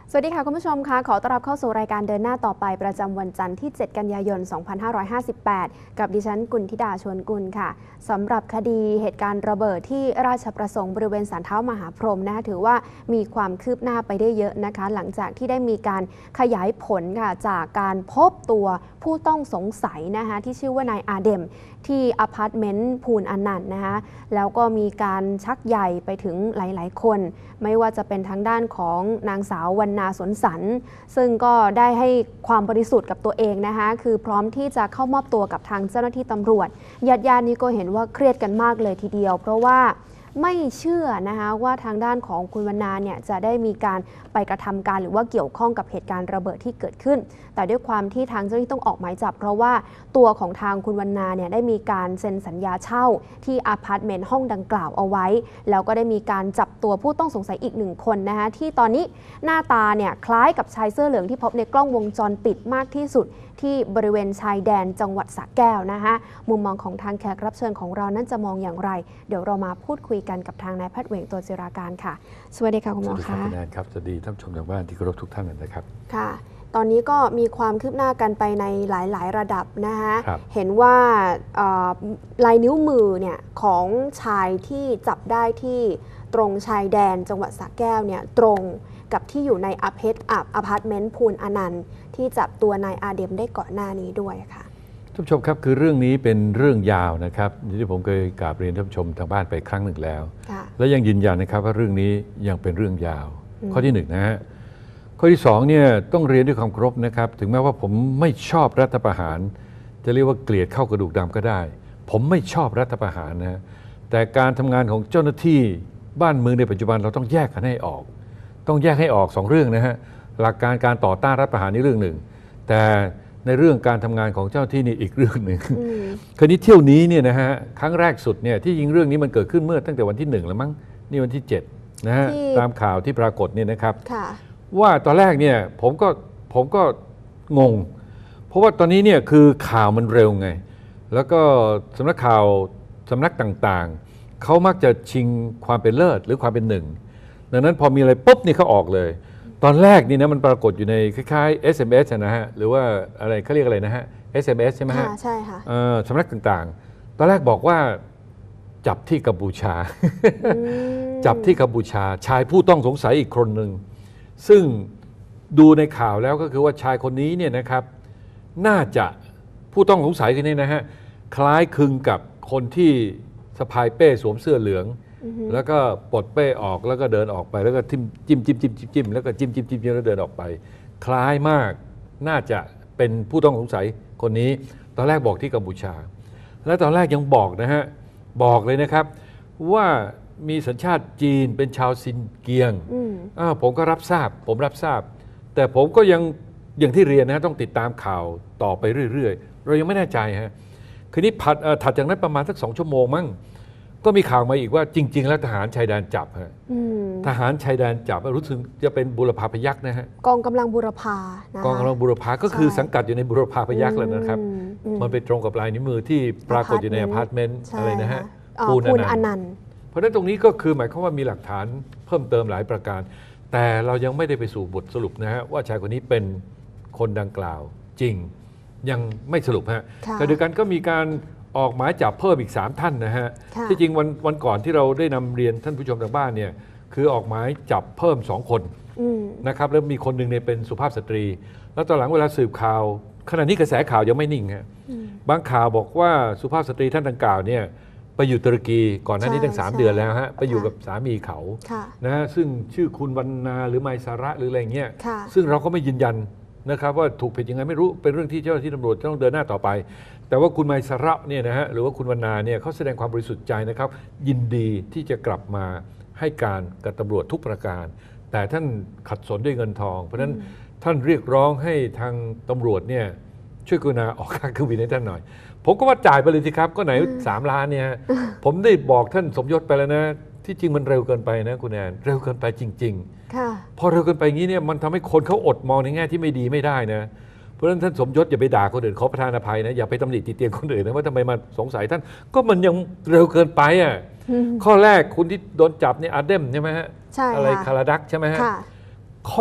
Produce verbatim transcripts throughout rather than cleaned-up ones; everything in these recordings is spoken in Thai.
สวัสดีค่ะคุณผู้ชมค่ะขอต้อนรับเข้าสู่รายการเดินหน้าต่อไปประจำวันจันทร์ที่เจ็ดกันยายนสองพันห้าร้อยห้าสิบแปดกับดิฉันกุลธิดาชวนกุลค่ะสำหรับคดีเหตุการณ์ระเบิดที่ราชประสงค์บริเวณศาลเท้ามหาพรหมนะคะถือว่ามีความคืบหน้าไปได้เยอะนะคะหลังจากที่ได้มีการขยายผลค่ะจากการพบตัวผู้ต้องสงสัยนะคะที่ชื่อว่านายอาเดมที่อพาร์ตเมนต์พูนอนันต์นะคะแล้วก็มีการชักใหญ่ไปถึงหลายๆคนไม่ว่าจะเป็นทางด้านของนางสาววรรณาสนสรรซึ่งก็ได้ให้ความบริสุทธิ์กับตัวเองนะคะคือพร้อมที่จะเข้ามอบตัวกับทางเจ้าหน้าที่ตำรวจญาติญาตินี้ก็เห็นว่าเครียดกันมากเลยทีเดียวเพราะว่าไม่เชื่อนะคะว่าทางด้านของคุณวรรณาเนี่ยจะได้มีการไปกระทำการหรือว่าเกี่ยวข้องกับเหตุการณ์ระเบิดที่เกิดขึ้นแต่ด้วยความที่ทางเจ้าหน้าที่ต้องออกหมายจับเพราะว่าตัวของทางคุณวรรณาเนี่ยได้มีการเซ็นสัญญาเช่าที่อพาร์ตเมนต์ห้องดังกล่าวเอาไว้แล้วก็ได้มีการจับตัวผู้ต้องสงสัยอีกหนึ่งคนนะคะที่ตอนนี้หน้าตาเนี่ยคล้ายกับชายเสื้อเหลืองที่พบในกล้องวงจรปิดมากที่สุดที่บริเวณชายแดนจังหวัดสระแก้วนะคะมุมมองของทางแขกรับเชิญของเรานั้นจะมองอย่างไรเดี๋ยวเรามาพูดคุยกันกับทางนายแพทย์เหวงตัวจิราการค่ะสวัสดีค่ะคุณหมอคะสวัสดีครับคุณแอนครับสวัสดีท่านผู้ชมทางบ้านที่เคารพทุกท่านนะครับค่ะตอนนี้ก็มีความคืบหน้ากันไปในหลายๆระดับนะคะเห็นว่าลายนิ้วมือเนี่ยของชายที่จับได้ที่ตรงชายแดนจังหวัดสระแก้วเนี่ยตรงกับที่อยู่ในอพาร์ตอพาร์ตเมนต์พูนอนันต์ที่จับตัวนายอาเดมได้ก่อนหน้านี้ด้วยค่ะท่านผู้ชมครับคือเรื่องนี้เป็นเรื่องยาวนะครับที่ผมเคยกราบเรียนท่านผู้ชมทางบ้านไปครั้งหนึ่งแล้วและยังยืนยันนะครับว่าเรื่องนี้ยังเป็นเรื่องยาวข้อที่หนึ่งนะฮะข้อที่สองเนี่ยต้องเรียนด้วยความเคารพนะครับถึงแม้ว่าผมไม่ชอบรัฐประหารจะเรียกว่าเกลียดเข้ากระดูกดำก็ได้ผมไม่ชอบรัฐประหารนะแต่การทำงานของเจ้าหน้าที่บ้านเมืองในปัจจุบันเราต้องแยกกันให้ออกต้องแยกให้ออกสองเรื่องนะฮะหลักการการต่อต้านรัฐประหารนี่เรื่องหนึ่งแต่ในเรื่องการทำงานของเจ้าหน้าที่นี่อีกเรื่องหนึ่งคราวนี้เที่ยวนี้เนี่ยนะฮะครั้งแรกสุดเนี่ยที่ยิงเรื่องนี้มันเกิดขึ้นเมื่อตั้งแต่วันที่หนึ่งแล้วมั้งนี่วันที่เจ็ดนะฮะตามข่าวที่ปรากฏเนี่ยนะครับว่าตอนแรกเนี่ยผมก็ผมก็งงเพราะว่าตอนนี้เนี่ยคือข่าวมันเร็วไงแล้วก็สำนักข่าวสำนักต่างๆเขามักจะชิงความเป็นเลิศหรือความเป็นหนึ่งดังนั้นพอมีอะไรปุ๊บนี่เขาออกเลยตอนแรกนี่นะมันปรากฏอยู่ในคล้ายๆ เอส เอ็ม เอส นะฮะหรือว่าอะไรเขาเรียกอะไรนะฮะ เอส เอ็ม เอส ใช่ไหมฮะใช่ค่ะสำนักต่างๆตอนแรกบอกว่าจับที่กัมพูชา จับที่กัมพูชาชายผู้ต้องสงสัยอีกคนหนึ่งซึ่งดูในข่าวแล้วก็คือว่าชายคนนี้เนี่ยนะครับน่าจะผู้ต้องสงสัยคนนี้นะฮะคล้ายคลึงกับคนที่สะพายเป้สวมเสื้อเหลืองแล้วก็ปลดเป้ออกแล้วก็เดินออกไปแล้วก็จิ้มจิ้มจิ้มจิ้มจิ้มแล้วก็จิ้มจิ้มจิ้มแล้วเดินออกไปคล้ายมากน่าจะเป็นผู้ต้องสงสัยคนนี้ตอนแรกบอกที่กัมพูชาแล้วตอนแรกยังบอกนะฮะบอกเลยนะครับว่ามีสัญชาติจีนเป็นชาวซินเกียงผมก็รับทราบผมรับทราบแต่ผมก็ยังอย่างที่เรียนนะต้องติดตามข่าวต่อไปเรื่อยๆเรายังไม่แน่ใจฮะคืนนี้ผัดถัดจากนั้นประมาณสักสองชั่วโมงมั้งก็มีข่าวมาอีกว่าจริงๆแล้วทหารชายแดนจับฮะทหารชายแดนจับรู้สึกจะเป็นบุรพาพยัคฆ์นะฮะกองกำลังบุรพานะกองกำลังบุรพาก็คือสังกัดอยู่ในบุรพาพยัคฆ์แล้วนะครับมันไปตรงกับลายนิ้วมือที่ปรากฏอยู่ในอพาร์ตเมนต์อะไรนะฮะพูนอนันต์เพราะฉะนั้นตรงนี้ก็คือหมายความว่ามีหลักฐานเพิ่มเติมหลายประการแต่เรายังไม่ได้ไปสู่บทสรุปนะฮะว่าชายคนนี้เป็นคนดังกล่าวจริงยังไม่สรุปฮะแต่เดียวกันก็มีการออกหมายจับเพิ่มอีกสามท่านนะฮะที่จริงวันวันก่อนที่เราได้นำเรียนท่านผู้ชมทางบ้านเนี่ยคือออกหมายจับเพิ่มสองคนนะครับแล้วมีคนหนึ่งเนี่ยเป็นสุภาพสตรีแล้วตอนหลังเวลาสืบข่าวขณะนี้กระแสข่าวยังไม่นิ่งฮะบางข่าวบอกว่าสุภาพสตรีท่านดังกล่าวเนี่ยไปอยู่ตุรกีก่อนหน้านี้ตั้งสามเดือนแล้วฮะไปอยู่กับสามีเขานะฮะซึ่งชื่อคุณวรรณาหรือไมสาระหรืออะไรเงี้ยซึ่งเราก็ไม่ยืนยันนะครับว่าถูกผิดยังไงไม่รู้เป็นเรื่องที่เจ้าหน้าที่ตำรวจต้องเดินหน้าต่อไปแต่ว่าคุณไมสาระเนี่ยนะฮะหรือว่าคุณวรรณาเนี่ยเขาแสดงความบริสุทธิ์ใจนะครับยินดีที่จะกลับมาให้การกับตำรวจทุกประการแต่ท่านขัดสนด้วยเงินทองเพราะฉะนั้นท่านเรียกร้องให้ทางตำรวจเนี่ยช่วยกรุณาออกค่าเครื่องบินให้ท่านหน่อยผมก็ว่าจ่ายไปเลยสิครับก็ไหนสามล้านเนี่ยผมได้บอกท่านสมยศไปแล้วนะที่จริงมันเร็วเกินไปนะคุณแอนเร็วเกินไปจริงๆพอเร็วเกินไปอย่างนี้เนี่ยมันทำให้คนเขาอดมองในแง่ที่ไม่ดีไม่ได้นะเพราะฉะนั้นท่านสมยศอย่าไปด่าคนอื่นขอประทานอภัยนะอย่าไปตำหนิติเตียนคนอื่นนะว่าทำไมมาสงสัยท่านก็มันยังเร็วเกินไปอ่ะข้อแรกคุณที่โดนจับเนี่ยอาเดมใช่ไหมฮะอะไรคาราดักใช่ไหมฮะข้อ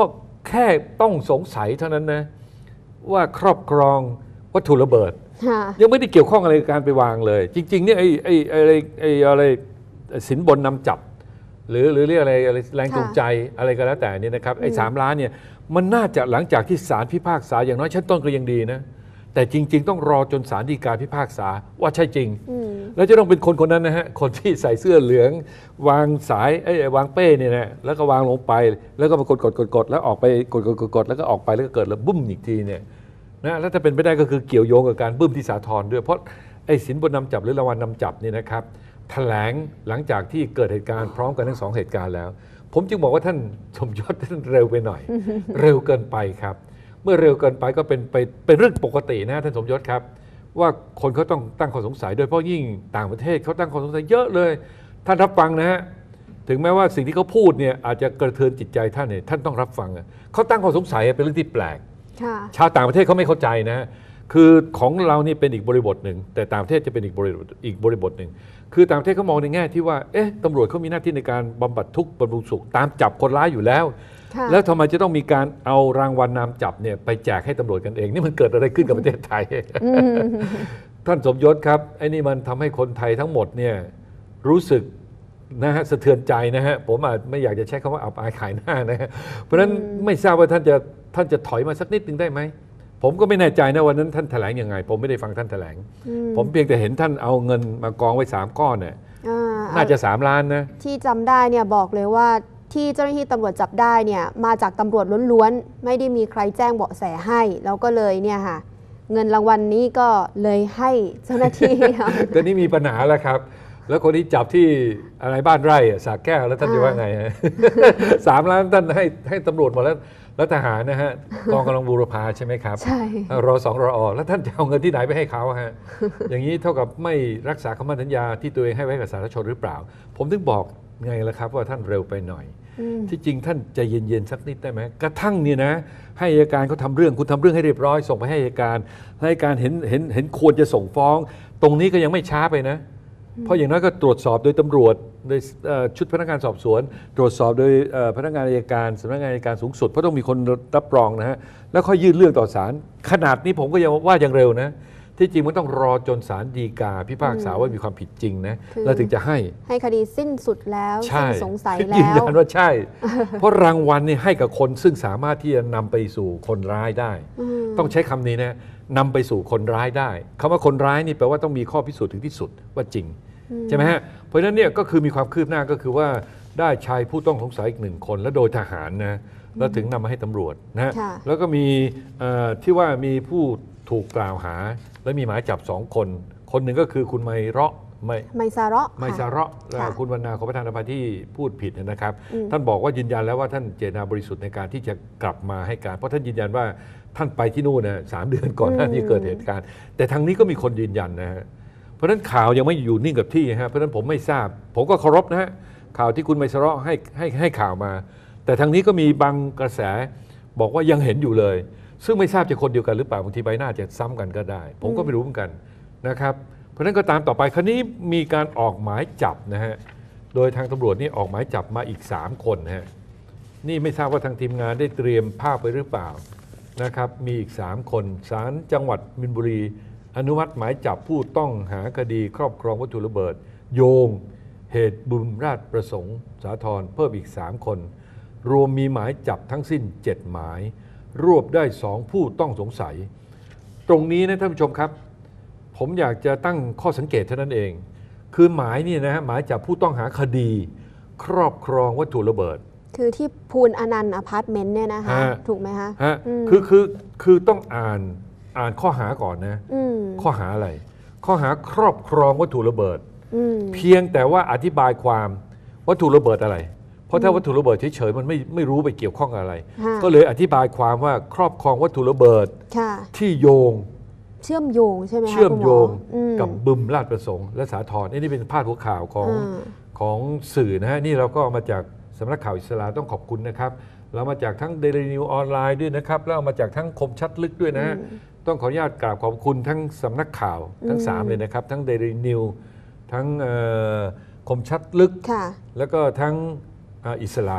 แค่ต้องสงสัยเท่านั้นนะว่าครอบครองวัตถุระเบิดยังไม่ได้เกี่ยวข้องอะไรกับการไปวางเลย จริงๆเนี่ยไอ้ไอ้อะไรไอ้อะไรสินบนนำจับหรือหรือเรียกอะไรอะไรแรงจูงใจอะไรก็แล้วแต่เนี่ยนะครับไอ้สามล้านเนี่ยมันน่าจะหลังจากที่ศาลพิพากษาอย่างน้อยชั้นต้นก็ยังดีนะแต่จริงๆต้องรอจนศาลฎีกาพิพากษาว่าใช่จริงแล้วจะต้องเป็นคนคนนั้นนะฮะคนที่ใส่เสื้อเหลืองวางสายไอ้วางเป้เนี่ยนะแล้วก็วางลงไปแล้วก็มากดกดกดกดแล้วออกไปกดกดกดกดแล้วก็ออกไปแล้วก็เกิดระบุ้มอีกทีเนี่ยนะแล้วถ้าเป็นไปได้ก็คือเกี่ยวโยงกับการบึ้มที่สาทรด้วยเพราะไอ้สินบนนำจับหรือรางวัลนำจับเนี่ยนะครับแถลงหลังจากที่เกิดเหตุการณ์พร้อมกันทั้งสองเหตุการณ์แล้วผมจึงบอกว่าท่านสมยศท่านเร็วไปหน่อย เร็วเกินไปครับเมื่อเร็วเกินไปก็เป็นไปเป็นเรื่องปกตินะท่านสมยศครับว่าคนเขาต้องตั้งข้อสงสัยโดยเฉพาะยิ่งต่างประเทศเขาตั้งข้อสงสัยเยอะเลยท่านรับฟังนะฮะถึงแม้ว่าสิ่งที่เขาพูดเนี่ยอาจจะกระเทือนจิตใจท่านเนี่ยท่านต้องรับฟังเขาตั้งข้อสงสัยเป็นเรื่องที่แปลกชาวต่างประเทศเขาไม่เข้าใจนะคือของเรานี่เป็นอีกบริบทหนึ่งแต่ต่างประเทศจะเป็นอีกบริบทอีกบริบทหนึ่งคือต่างประเทศเขามองในแง่ที่ว่าเอ๊ะตำรวจเขามีหน้าที่ในการบำบัดทุกข์บำรุงสุขตามจับคนร้ายอยู่แล้วแล้วทำไมจะต้องมีการเอารางวัลนำจับเนี่ยไปแจกให้ตำรวจกันเองนี่มันเกิดอะไรขึ้นกับประเทศไทยท่านสมยศครับไอ้นี่มันทำให้คนไทยทั้งหมดเนี่ยรู้สึกนะฮะสะเทือนใจนะฮะผมอาจไม่อยากจะใช้คำว่าอับอายขายหน้านะฮะเพราะฉะนั้นไม่ทราบว่าท่านจะท่านจะถอยมาสักนิดนึงได้ไหมผมก็ไม่แน่ใจนะวันนั้นท่านแถลงยังไงผมไม่ได้ฟังท่านแถลงผมเพียงแต่เห็นท่านเอาเงินมากองไว้สามก้อนเนี่ยน่าจะสามล้านนะที่จำได้เนี่ยบอกเลยว่าที่เจ้าหน้าที่ตำรวจจับได้เนี่ยมาจากตำรวจล้วนๆไม่ได้มีใครแจ้งเบาะแสให้แล้วก็เลยเนี่ยค่ะเงินรางวัลนี้ก็เลยให้เจ้าหน้าที่ตอนนี้มีปัญหาแล้วครับแล้วคนที่จับที่อะไรบ้านไร่สระแก้วแล้วท่านจะว่าไงฮะสามล้านท่านให้ให้ตำรวจหมดแล้วแล้วทหารนะฮะกองกำลังบูรพาใช่ไหมครับใช่รอสองรออแล้วท่านจะเอาเงินที่ไหนไปให้เขาฮะอย่างนี้เท่ากับไม่รักษาคำมั่นสัญญาที่ตัวเองให้ไว้กับสาธารณชนหรือเปล่าผมถึงบอกไงล่ะครับว่าท่านเร็วไปหน่อยที่จริงท่านใจเย็นๆสักนิดได้ไหมกระทั่งเนี่ยนะให้อัยการเขาทำเรื่องคุณทำเรื่องให้เรียบร้อยส่งไปให้อัยการให้อัยการเห็นเห็นเห็นควรจะส่งฟ้องตรงนี้ก็ยังไม่ช้าไปนะเพราะอย่างน้อยก็ตรวจสอบโดยตำรวจโดยชุดพนักงานสอบสวนตรวจสอบโดยพนักงานอัยการสำนักงานอัยการสูงสุดเพราะต้องมีคนรับรองนะฮะแล้วค่อยยื่นเรื่องต่อศาลขนาดนี้ผมก็ยังว่ายังเร็วนะที่จริงมันต้องรอจนศาลฎีกาพิพากษาว่ามีความผิดจริงนะแล้วถึงจะให้ให้คดีสิ้นสุดแล้วสิ้นสงสัยแล้วยืนยันว่าใช่เพราะรางวัลนี่ให้กับคนซึ่งสามารถที่จะนำไปสู่คนร้ายได้ต้องใช้คำนี้นะนำไปสู่คนร้ายได้คำว่าคนร้ายนี่แปลว่าต้องมีข้อพิสูจน์ถึงที่สุดว่าจริงใช่ไหมฮะเพราะฉะนั้นเนี่ยก็คือมีความคืบหน้าก็คือว่าได้ชายผู้ต้องสงสัยอีกหนึ่งคนและโดยทหารนะแล้วถึงนำมาให้ตำรวจนะแล้วก็มีที่ว่ามีผู้ถูกกล่าวหาและมีหมายจับสองคนคนหนึ่งก็คือคุณไมเราะไมไมซาระไมซาระคุณวรรณาขอประธานอภัยที่พูดผิดนะครับท่านบอกว่ายืนยันแล้วว่าท่านเจตนาบริสุทธิ์ในการที่จะกลับมาให้การเพราะท่านยืนยันว่าท่านไปที่นู่นนะสามเดือนก่อนหน้าที่เกิดเหตุการณ์แต่ทางนี้ก็มีคนยืนยันนะฮะเพราะฉะนั้นข่าวยังไม่อยู่นิ่งกับที่ฮะเพราะฉะนั้นผมไม่ทราบผมก็เคารพนะฮะข่าวที่คุณไมซาระให้ให้ให้ข่าวมาแต่ทางนี้ก็มีบางกระแสบอกว่ายังเห็นอยู่เลยซึ่งไม่ทราบจะคนเดียวกันหรือเปล่าบางทีใบหน้าจะซ้ำกันก็ได้ผมก็ไม่รู้เหมือนกันนะครับเพราะฉะนั้นก็ตามต่อไปคราวนี้มีการออกหมายจับนะฮะโดยทางตำรวจนี่ออกหมายจับมาอีกสามคนฮะนี่ไม่ทราบว่าทางทีมงานได้เตรียมภาพไปหรือเปล่านะครับมีอีกสามคนศาลจังหวัดมินบุรีอนุมัติหมายจับผู้ต้องหาคดีครอบครองวัตถุระเบิดโยงเหตุบุญราชประสงค์สาธรเพิ่มอีกสามคนรวมมีหมายจับทั้งสิ้นเจ็ดหมายรวบได้สองผู้ต้องสงสัยตรงนี้นะท่านผู้ชมครับผมอยากจะตั้งข้อสังเกตเท่านั้นเองคือหมายนี่นะหมายจับผู้ต้องหาคดีครอบครองวัตถุระเบิดคือที่พูนอนันต์อพาร์ตเมนต์เนี่ยนะคะถูกไหมคะฮะคือคือคือต้องอ่านอ่านข้อหาก่อนนะข้อหาอะไรข้อหาครอบครองวัตถุระเบิดเพียงแต่ว่าอธิบายความวัตถุระเบิดอะไรเพราะถ้าวัตถุระเบิดเฉยๆมันไม่ไม่รู้ไปเกี่ยวข้องอะไรก็เลยอธิบายความว่าครอบครองวัตถุระเบิดที่โยงเชื่อมโยงใช่ไหมคะเชื่อมโยงกับบึมราชประสงค์และสาทรนี่เป็นพาดหัวข่าวของของสื่อนะฮะนี่เราก็เอามาจากสำนักข่าวอิสราต้องขอบคุณนะครับเรามาจากทั้ง Daily News ออนไลน์ด้วยนะครับแล้วเอามาจากทั้งคมชัดลึกด้วยนะฮะต้องขออนุญาตกราบขอบคุณทั้งสำนักข่าวทั้งสามเลยนะครับทั้ง Daily News ทั้งคมชัดลึกแล้วก็ทั้งอิสรา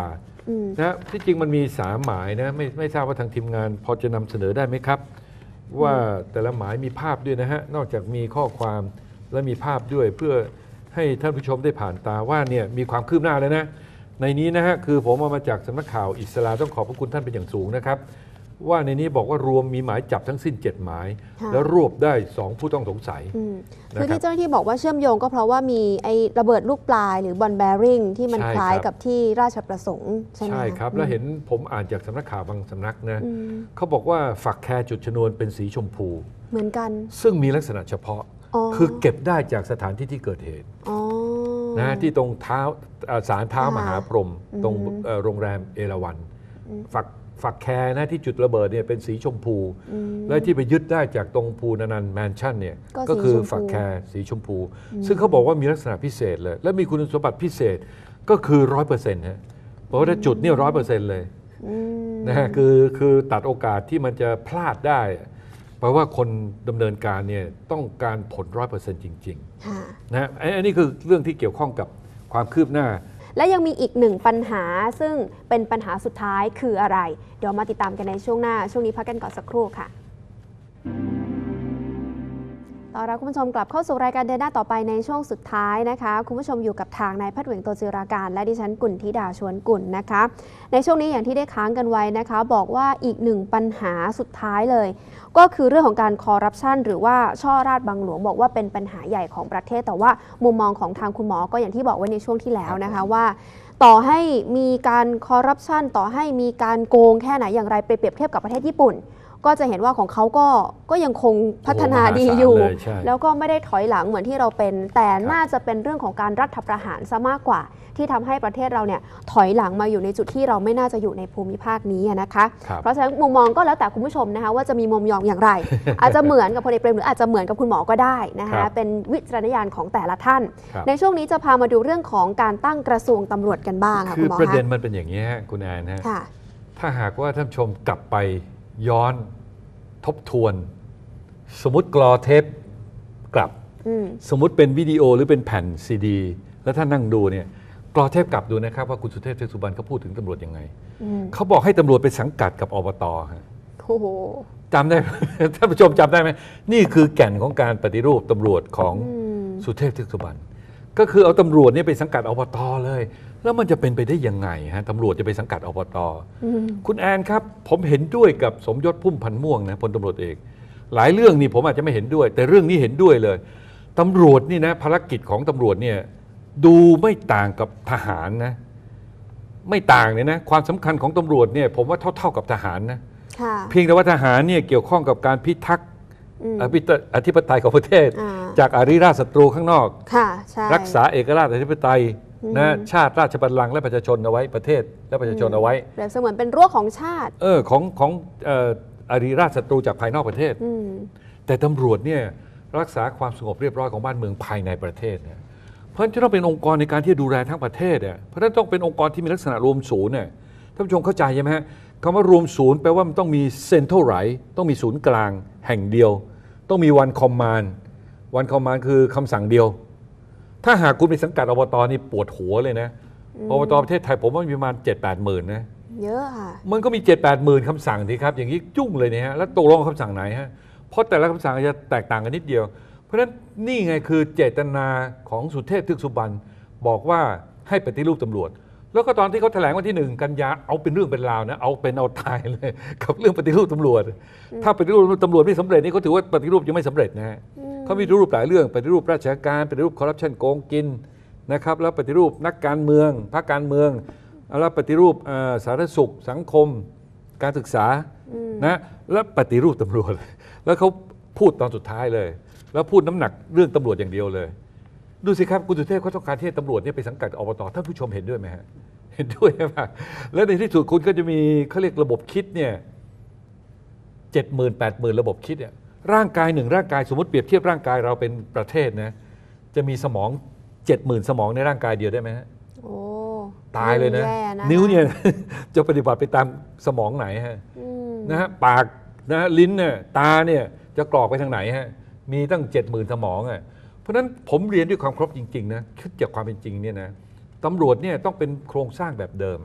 อืมนะที่จริงมันมีสามหมายนะไม่ไม่ทราบว่าทางทีมงานพอจะนำเสนอได้ไหมครับ ว่าแต่ละหมายมีภาพด้วยนะฮะนอกจากมีข้อความและมีภาพด้วยเพื่อให้ท่านผู้ชมได้ผ่านตาว่าเนี่ยมีความคืบหน้าเลยนะในนี้นะฮะคือผมเอามาจากสำนักข่าวอิสลาต้องขอบพระคุณท่านเป็นอย่างสูงนะครับว่าในนี้บอกว่ารวมมีหมายจับทั้งสิ้นเจ็ดหมายค่ะแล้วรวบได้สองผู้ต้องสงสัยอืมนะคือครับที่เจ้าหน้าที่บอกว่าเชื่อมโยงก็เพราะว่ามีไอ้ระเบิดลูกปลายหรือบอลแบริ่งที่มันใช่คล้ายครับกับที่ราชประสงค์ใช่ไหมใช่ะครับ แล้วเห็นผมอ่านจากสำนักข่าวบางสำนักนะอืมเขาบอกว่าฝักแคร์จุดชนวนเป็นสีชมพูเหมือนกันซึ่งมีลักษณะเฉพาะอ๋อคือเก็บได้จากสถานที่ที่เกิดเหตุอ๋อนะที่ตรงเท้าเอ่อศาลเท้าค่ะมหาพรหมตรงอืมเอ่อโรงแรมเอราวัณอืมฝักฝักแคร์นะที่จุดระเบิดเนี่ยเป็นสีชมพูอืมและที่ไปยึดได้จากตรงภูนันท์แมนชั่นเนี่ยก็ก็คือสีชมพูฝักแคร์สีชมพู ซึ่งเขาบอกว่ามีลักษณะพิเศษเลย และมีคุณสมบัติพิเศษก็คือร้อยเปอร์เซ็นต์ฮะเพราะว่าถ้าจุดเนี่ยร้อยเปอร์เซ็นต์เลยอืมนะฮะคือคือตัดโอกาสที่มันจะพลาดได้แปลว่าคนดำเนินการเนี่ยต้องการผลร้อยเปอร์เซ็นต์จริงค่ะๆนะฮะอันอันนี้คือเรื่องที่เกี่ยวข้องกับความคืบหน้าและยังมีอีกหนึ่งปัญหาซึ่งเป็นปัญหาสุดท้ายคืออะไร เดี๋ยวมาติดตามกันในช่วงหน้า ช่วงนี้พักกันก่อนสักครู่ค่ะต้อนรับคุณผู้ชมกลับเข้าสู่รายการเดินหน้าต่อไปในช่วงสุดท้ายนะคะคุณผู้ชมอยู่กับทางนายแพทย์เหวงโตจิราการและดิฉันกุลธิดาชวนกุลนะคะในช่วงนี้อย่างที่ได้ค้างกันไว้นะคะบอกว่าอีกหนึ่งปัญหาสุดท้ายเลย ก็คือเรื่องของการคอร์รัปชันหรือว่าช่อราชบังหลวงบอกว่าเป็นปัญหาใหญ่ของประเทศแต่ว่ามุมมองของทางคุณหมอก็อย่างที่บอกไว้ในช่วงที่แล้วนะคะว่า ต่อให้มีการคอร์รัปชันต่อให้มีการโกงแค่ไหนอย่างไรไปเปรียบเทียบกับประเทศญี่ปุ่น ก็จะเห็นว่าของเขาก็ก็ยังคงพัฒนาดีอยู่โอ้โหมหาศาลเลยใช่แล้วก็ไม่ได้ถอยหลังเหมือนที่เราเป็น แต่ครับน่าจะเป็นเรื่องของการรัฐประหารซะมากกว่า ที่ทำให้ประเทศเราเนี่ยถอยหลังมาอยู่ในจุดที่เราไม่น่าจะอยู่ในภูมิภาคนี้อะนะคะครับเพราะฉะนั้นมุมมองก็แล้วแต่คุณผู้ชมนะคะว่าจะมีมุมมองอย่างไร อาจจะเหมือนกับพลเอกเปรมหรืออาจจะเหมือนกับคุณหมอก็ได้นะครัคะบเป็นวิจารณญาณของแต่ละท่านครับในช่วงนี้จะพามาดูเรื่องของการตั้งกระทรวงตำรวจกันบ้างค่ะคืคุอณหมอประเด็นคะมันเป็นอย่างนี้ฮะคุณแอนฮะค่ะถ้าหากว่าท่านผู้ชมกลับไปย้อนทบทวน สมมติกรอเทปกลับอืมสมมติเป็นวิดีโอหรือเป็นแผ่นซีดี แล้วท่านนั่งดูเนี่ยกรอเทปกลับดูนะครับว่าคุณสุเทพเทือกสุบรรณเขาพูดถึงตำรวจยังไงอืมเขาบอกให้ตำรวจไปสังกัดกับอบตฮะโอ้โหจำได้ ท่านผู้ชมจำได้ไหมนี่คือแก่นของการปฏิรูปตำรวจของอืมสุเทพเทือกสุบรรณก็คือเอาตำรวจเนี่ยไปสังกัดอบตเลย แล้วมันจะเป็นไปได้ยังไงฮะตำรวจจะไปสังกัดอบตอืมคุณแอนครับ ผมเห็นด้วยกับสมยศพุ่มพันธ์ม่วงนะพลตำรวจเอก หลายเรื่องนี่ผมอาจจะไม่เห็นด้วย แต่เรื่องนี้เห็นด้วยเลยตำรวจนี่นะภารกิจของตำรวจเนี่ยดูไม่ต่างกับทหารนะ ไม่ต่างเลยนะ ความสำคัญของตำรวจเนี่ยผมว่าเท่าๆกับทหารนะค่ะเพียงแต่ว่าทหารเนี่ยเกี่ยวข้องกับการพิทักษ์อืมอภิตอธิปไตยของประเทศอ่าจากอาริราชศัตรูข้างนอกค่ะใช่รักษาเอกราชอธิปไตยอืมนะชาติราชบัลลังก์และประชาชนเอาไว้ประเทศและประชาชนเอาไว้เปรียบเสมือนเป็นรั้วของชาติเออของของเอ่ออาริราชศัตรูจากภายนอกประเทศอืมแต่ตำรวจเนี่ยรักษาความสงบเรียบร้อยของบ้านเมืองภายในประเทศเนี่ยเพราะฉะนั้นจะต้องเป็นองค์กรในการที่จะดูแลทั้งประเทศเนี่ยเพราะฉะนั้นต้องเป็นองค์กรที่มีลักษณะรวมศูนย์เนี่ยท่านผู้ชมเข้าใจใช่ไหมฮะคำว่ารวมศูนย์แปลว่ามันต้องมีเซ็นทรัลไรต้องมีศูนย์กลางแห่งเดียว ต้องมีวันคอมมานด์วันคอมมานด์คือคำสั่งเดียว ถ้าหากคุณไปสังกัดอบตนี่ปวดหัวเลยนะอบตประเทศไทยผมว่ามีประมาณเจ็ดแปดหมื่นนะเยอะค่ะมันก็มีเจ็ดแปดหมื่นคำสั่งทีครับ อย่างนี้จุ้งเลยเนี่ยฮะแล้วตกลงคำสั่งไหนฮะเพราะแต่ละคำสั่งอาจจะแตกต่างกันนิดเดียว เพราะฉะนั้นนี่ไงคือเจตนาของสุเทพเทือกสุบรรณบอกว่าให้ปฏิรูปตำรวจ แล้วก็ตอนที่เขาแถลงวันที่หนึ่งกันยาเอาเป็นเรื่องเป็นราวนะเอาเป็นเอาตายเลย กับเรื่องปฏิรูปตำรวจ ถ้าปฏิรูปตำรวจไม่สำเร็จนี่เขาถือว่าปฏิรูปยังไม่สำเร็จนะฮะเขามีปฏิรูปหลายเรื่องปฏิรูปราชการปฏิรูปคอร์รัปชันโกงกินนะครับแล้วปฏิรูปนักการเมืองพรรคการเมืองแล้วปฏิรูปเอ่อสาธารณสุขสังคม การศึกษานะและปฏิรูปตำรวจ แล้วเขาพูดตอนสุดท้ายเลย แล้วพูดน้ำหนักเรื่องตำรวจอย่างเดียวเลย ดูสิครับคุณสุเทพเขาต้องการที่ให้ตำรวจเนี่ยไปสังกัดอบตท่านผู้ชมเห็นด้วยไหมฮะเห็นด้วยใช่ไหมแล้วในที่สุดคุณก็จะมีเขาเรียกระบบคิดเนี่ยเจ็ดหมื่นแปดหมื่นระบบคิดเนี่ยร่างกายหนึ่งร่างกายสมมติเปรียบเทียบร่างกายเราเป็นประเทศนะจะมีสมองเจ็ดหมื่นสมองในร่างกายเดียวได้ไหมฮะโอ้ตายเลยนะแย่ะนิ้วเนี่ย จะปฏิบัติไปตามสมองไหนฮะอืมนะฮะปากนะฮะลิ้นเนี่ยตาเนี่ยจะกรอกไปทางไหนฮะมีตั้งเจ็ดหมื่นสมองอ่ะเพราะฉะนั้นผมเรียนด้วยความเคารพจริงๆนะคิดจากความเป็นจริงเนี่ยนะตำรวจเนี่ยต้องเป็นโครงสร้างแบบเดิมอะ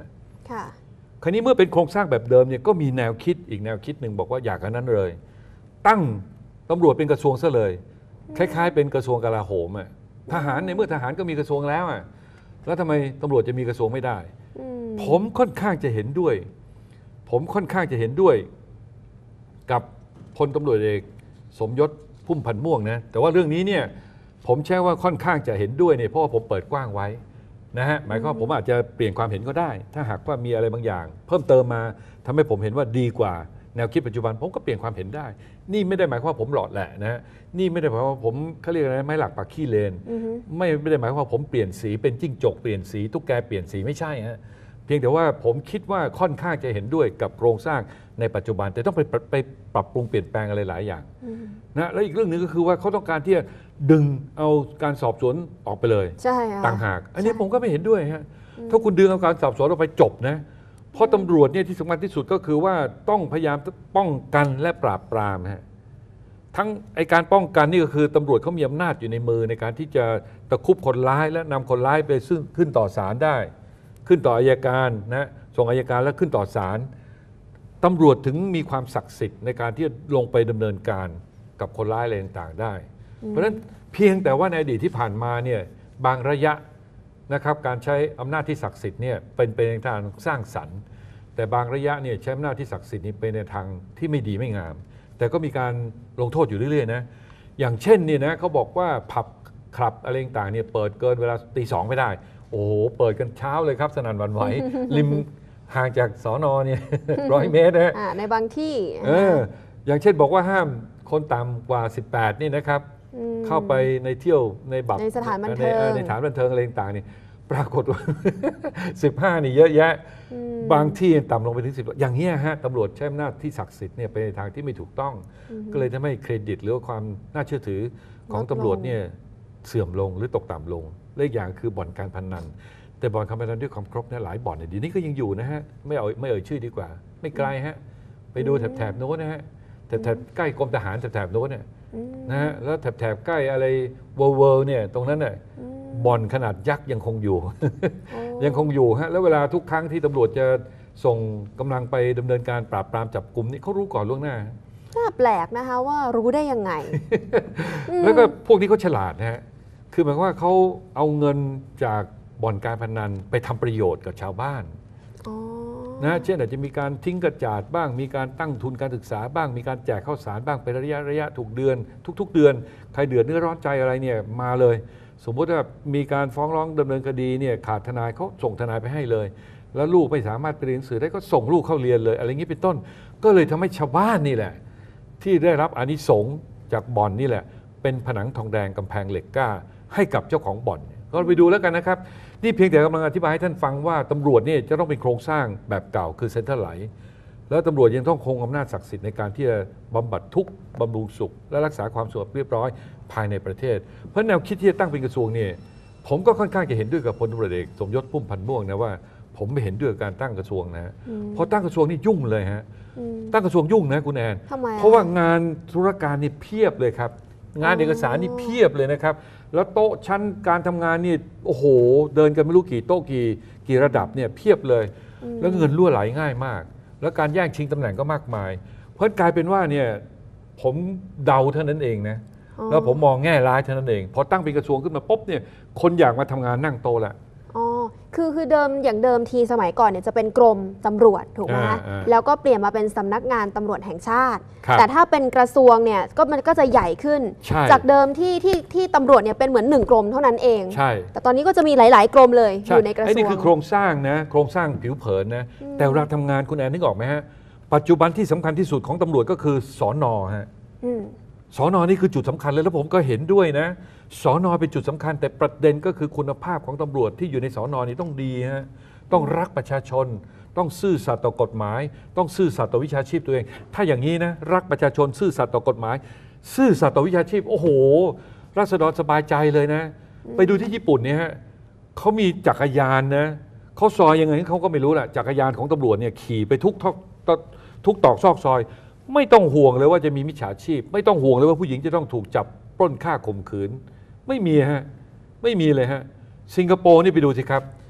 ค่ะคราวนี้เมื่อเป็นโครงสร้างแบบเดิมเนี่ยก็มีแนวคิดอีกแนวคิดหนึ่งบอกว่าอยากกันนั้นเลย ตั้งตำรวจเป็นกระทรวงซะเลยคล้ายๆเป็นกระทรวงกลาโหมอ่ะทหารในเมื่อทหารก็มีกระทรวงแล้วอ่ะแล้วทำไมตำรวจจะมีกระทรวงไม่ได้ผมค่อนข้างจะเห็นด้วยผมค่อนข้างจะเห็นด้วยกับพลตำรวจเอกสมยศพุ่มพันธ์ม่วงนะแต่ว่าเรื่องนี้เนี่ยผมแช่ว่าค่อนข้างจะเห็นด้วยเนี่ยเพราะว่าผมเปิดกว้างไว้นะฮะหมายความว่าผมอาจจะเปลี่ยนความเห็นก็ได้ ถ้าหากว่ามีอะไรบางอย่าง เพิ่มเติมมาทำให้ผมเห็นว่าดีกว่าแนวคิดปัจจุบันผมก็เปลี่ยนความเห็นได้นี่ไม่ได้หมายความว่าผมหลอดแหละนะนี่ไม่ได้หมายความว่าผมเขาเรียกอะไรไม่หลักปากขี้เลนไม่ไม่ได้หมายความว่าผมเปลี่ยนสีเป็นจิ้งจกเปลี่ยนสีตุ๊กแกเปลี่ยนสีไม่ใช่ฮะเพียงแต่ว่าผมคิดว่าค่อนข้างจะเห็นด้วยกับโครงสร้างในปัจจุบันแต่ต้องไปไปปรับปรุงเปลี่ยนแปลงอะไรหลายอย่างนะแล้วอีกเรื่องหนึ่งก็คือว่าเขาต้องการที่จะดึงเอาการสอบสวนออกไปเลยต่างหากอันนี้ผมก็ไม่เห็นด้วยฮะถ้าคุณดึงเอาการสอบสวนออกไปจบนะเพราะตำรวจเนี่ยที่สำคัญที่สุดก็คือว่าต้องพยายามป้องกันและปราบปรามฮะทั้งไอการป้องกันนี่ก็คือตำรวจเขามีอำนาจอยู่ในมือในการที่จะตะคุบคนร้ายและนำคนร้ายไปซึ่งขึ้นต่อศาลได้ขึ้นต่ออัยการนะส่งอัยการแล้วขึ้นต่อศาลตำรวจถึงมีความศักดิ์สิทธิ์ในการที่จะลงไปดำเนินการกับคนร้ายอะไรต่างๆได้เพราะฉะนั้นเพียงแต่ว่าในอดีตที่ผ่านมาเนี่ยบางระยะนะครับการใช้อำนาจที่ศักดิ์สิทธิ์เนี่ยเป็นไปในทางสร้างสรรค์แต่บางระยะเนี่ยใช้อำนาจที่ศักดิ์สิทธิ์นี้ไปในทางที่ไม่ดีไม่งามแต่ก็มีการลงโทษอยู่เรื่อยๆนะอย่างเช่นเนี่ยนะเขาบอกว่าผับคลับอะไรต่างๆเนี่ยเปิดเกินเวลาตีสองไม่ได้โอ้โหเปิดกันเช้าเลยครับสนั่นหวั่นไหว ริมห่างจากสนเนี่ยร้อยเมตรนะในบางที่เอออย่างเช่นบอกว่าห้ามคนต่ำกว่าสิบแปดนี่นะครับเข้าไปในเที่ยวในบับในสถานบันเทิงในสถานบันเทิงอะไรต่างๆนี่ปรากฏว่าสิบห้านี่เยอะแยะบางที่ต่ำลงไปถึงสิบอย่างเงี้ยฮะตำรวจใช้อำนาจที่ศักดิ์สิทธิ์เนี่ยไปในทางที่ไม่ถูกต้องก็เลยทำให้เครดิตหรือความน่าเชื่อถือของตำรวจเนี่ยเสื่อมลงหรือตกต่ำลงและอีกอย่างคือบ่อนการพนันแต่บ่อนการพนันด้วยความครบเนี่ยหลายบ่อนเนี่ยเดี๋ยวนี้ก็ยังอยู่นะฮะไม่เอาไม่เอ่ยชื่อดีกว่าไม่ไกลฮะไปดูแถบๆโน้นนะฮะแถบๆใกล้กรมทหารแถบๆโน้นเนี่ยนะฮะแล้วแถบๆใกล้อะไรเวิร์ลเนี่ยตรงนั้นน่ะบ่อนขนาดยักษ์ยังคงอยู่ ยังคงอยู่ฮะแล้วเวลาทุกครั้งที่ตำรวจจะส่งกำลังไปดำเนินการปราบปรามจับกลุ่มนี่เขารู้ก่อนล่วงหน้าน่าแปลกนะคะว่ารู้ได้ยังไงแล้วก็พวกนี้เขาฉลาดนะฮะคือหมายความว่าเขาเอาเงินจากบ่อนการพนันไปทำประโยชน์กับชาวบ้านนะเช่นอาจจะมีการทิ้งกระจาดบ้างมีการตั้งทุนการศึกษาบ้างมีการแจกข้าวสารบ้างเป็นระยะระยะทุกเดือนทุกๆเดือนใครเดือดเนื้อร้อนใจอะไรเนี่ยมาเลยสมมติว่ามีการฟ้องร้องดำเนินคดีเนี่ยขาดทนายเขาส่งทนายไปให้เลยแล้วลูกไม่สามารถไปเรียนหนังสือได้ก็ส่งลูกเข้าเรียนเลยอะไรอย่างนี้เป็นต้นก็เลยทำให้ชาวบ้านนี่แหละที่ได้รับอานิสงส์จากบ่อนนี่แหละเป็นผนังทองแดงกำแพงเหล็กกล้าให้กับเจ้าของบ่อนก็ไปดูแล้วกันนะครับนี่เพียงแต่กำลังอธิบายให้ท่านฟังว่าตำรวจเนี่ยจะต้องเป็นโครงสร้างแบบเก่าคือเซ็นเตอร์ไลท์แล้วตำรวจยังต้องคงอำนาจศักดิ์สิทธิ์ในการที่จะบำบัดทุกข์บำรุงสุขและรักษาความสงบเรียบร้อยภายในประเทศเพราะแนวคิดที่จะตั้งเป็นกระทรวงเนี่ยผมก็ค่อนข้างจะเห็นด้วยกับพลตำรวจเอกสมยศพุ่มพันธ์ม่วงนะว่าผมไม่เห็นด้วยกับการตั้งกระทรวงนะเพราะตั้งกระทรวงนี่ยุ่งเลยฮะตั้งกระทรวงยุ่งนะคุณแอนเพราะว่างานธุรการนี่เพียบเลยครับงานเอกสารนี่เพียบเลยนะครับแล้วโต๊ะชั้นการทำงานนี่โอ้โหเดินกันไม่รู้กี่โต๊ะกี่กี่ระดับเนี่ยเพียบเลยแล้วเงินรั่วไหลง่ายมากแล้วการแย่งชิงตำแหน่งก็มากมายเพราะกลายเป็นว่าเนี่ยผมเดาเท่านั้นเองนะแล้วผมมองแง่ร้ายเท่านั้นเองพอตั้งเป็นกระทรวงขึ้นมาปุ๊บเนี่ยคนอยากมาทำงานนั่งโต๊ะละอ๋อคือคือเดิมอย่างเดิมทีสมัยก่อนเนี่ยจะเป็นกรมตำรวจถูกไหมคะแล้วก็เปลี่ยนมาเป็นสำนักงานตำรวจแห่งชาติแต่ถ้าเป็นกระทรวงเนี่ยก็มันก็จะใหญ่ขึ้นจากเดิมที่ที่ที่ตำรวจเนี่ยเป็นเหมือนหนึ่งกรมเท่านั้นเองใช่แต่ตอนนี้ก็จะมีหลายๆกรมเลยอยู่ในกระทรวงไอ้นี่คือโครงสร้างนะโครงสร้างผิวเผินนะแต่เวลาทำงานคุณแอนนึกออกไหมฮะปัจจุบันที่สำคัญที่สุดของตำรวจก็คือสน.ฮะสน.นี่คือจุดสำคัญเลยแล้วผมก็เห็นด้วยนะสน.เป็นจุดสำคัญแต่ประเด็นก็คือคุณภาพของตำรวจที่อยู่ในสน.นี่ต้องดีฮะต้องรักประชาชนต้องซื่อสัตย์ต่อกฎหมายต้องซื่อสัตย์ต่อวิชาชีพตัวเองถ้าอย่างนี้นะรักประชาชนซื่อสัตย์ต่อกฎหมายซื่อสัตย์ต่อวิชาชีพโอ้โหราษฎรสบายใจเลยนะไปดูที่ญี่ปุ่นเนี่ยฮะเขามีจักรยานนะเขาซอยยังไงเขาก็ไม่รู้แหละจักรยานของตำรวจเนี่ยขี่ไปทุกทุกตอกซอกซอยไม่ต้องห่วงเลยว่าจะมีมิจฉาชีพไม่ต้องห่วงเลยว่าผู้หญิงจะต้องถูกจับปล้นฆ่าข่มขืนไม่มีฮะไม่มีเลยฮะสิงคโปร์นี่ไปดูสิครับพ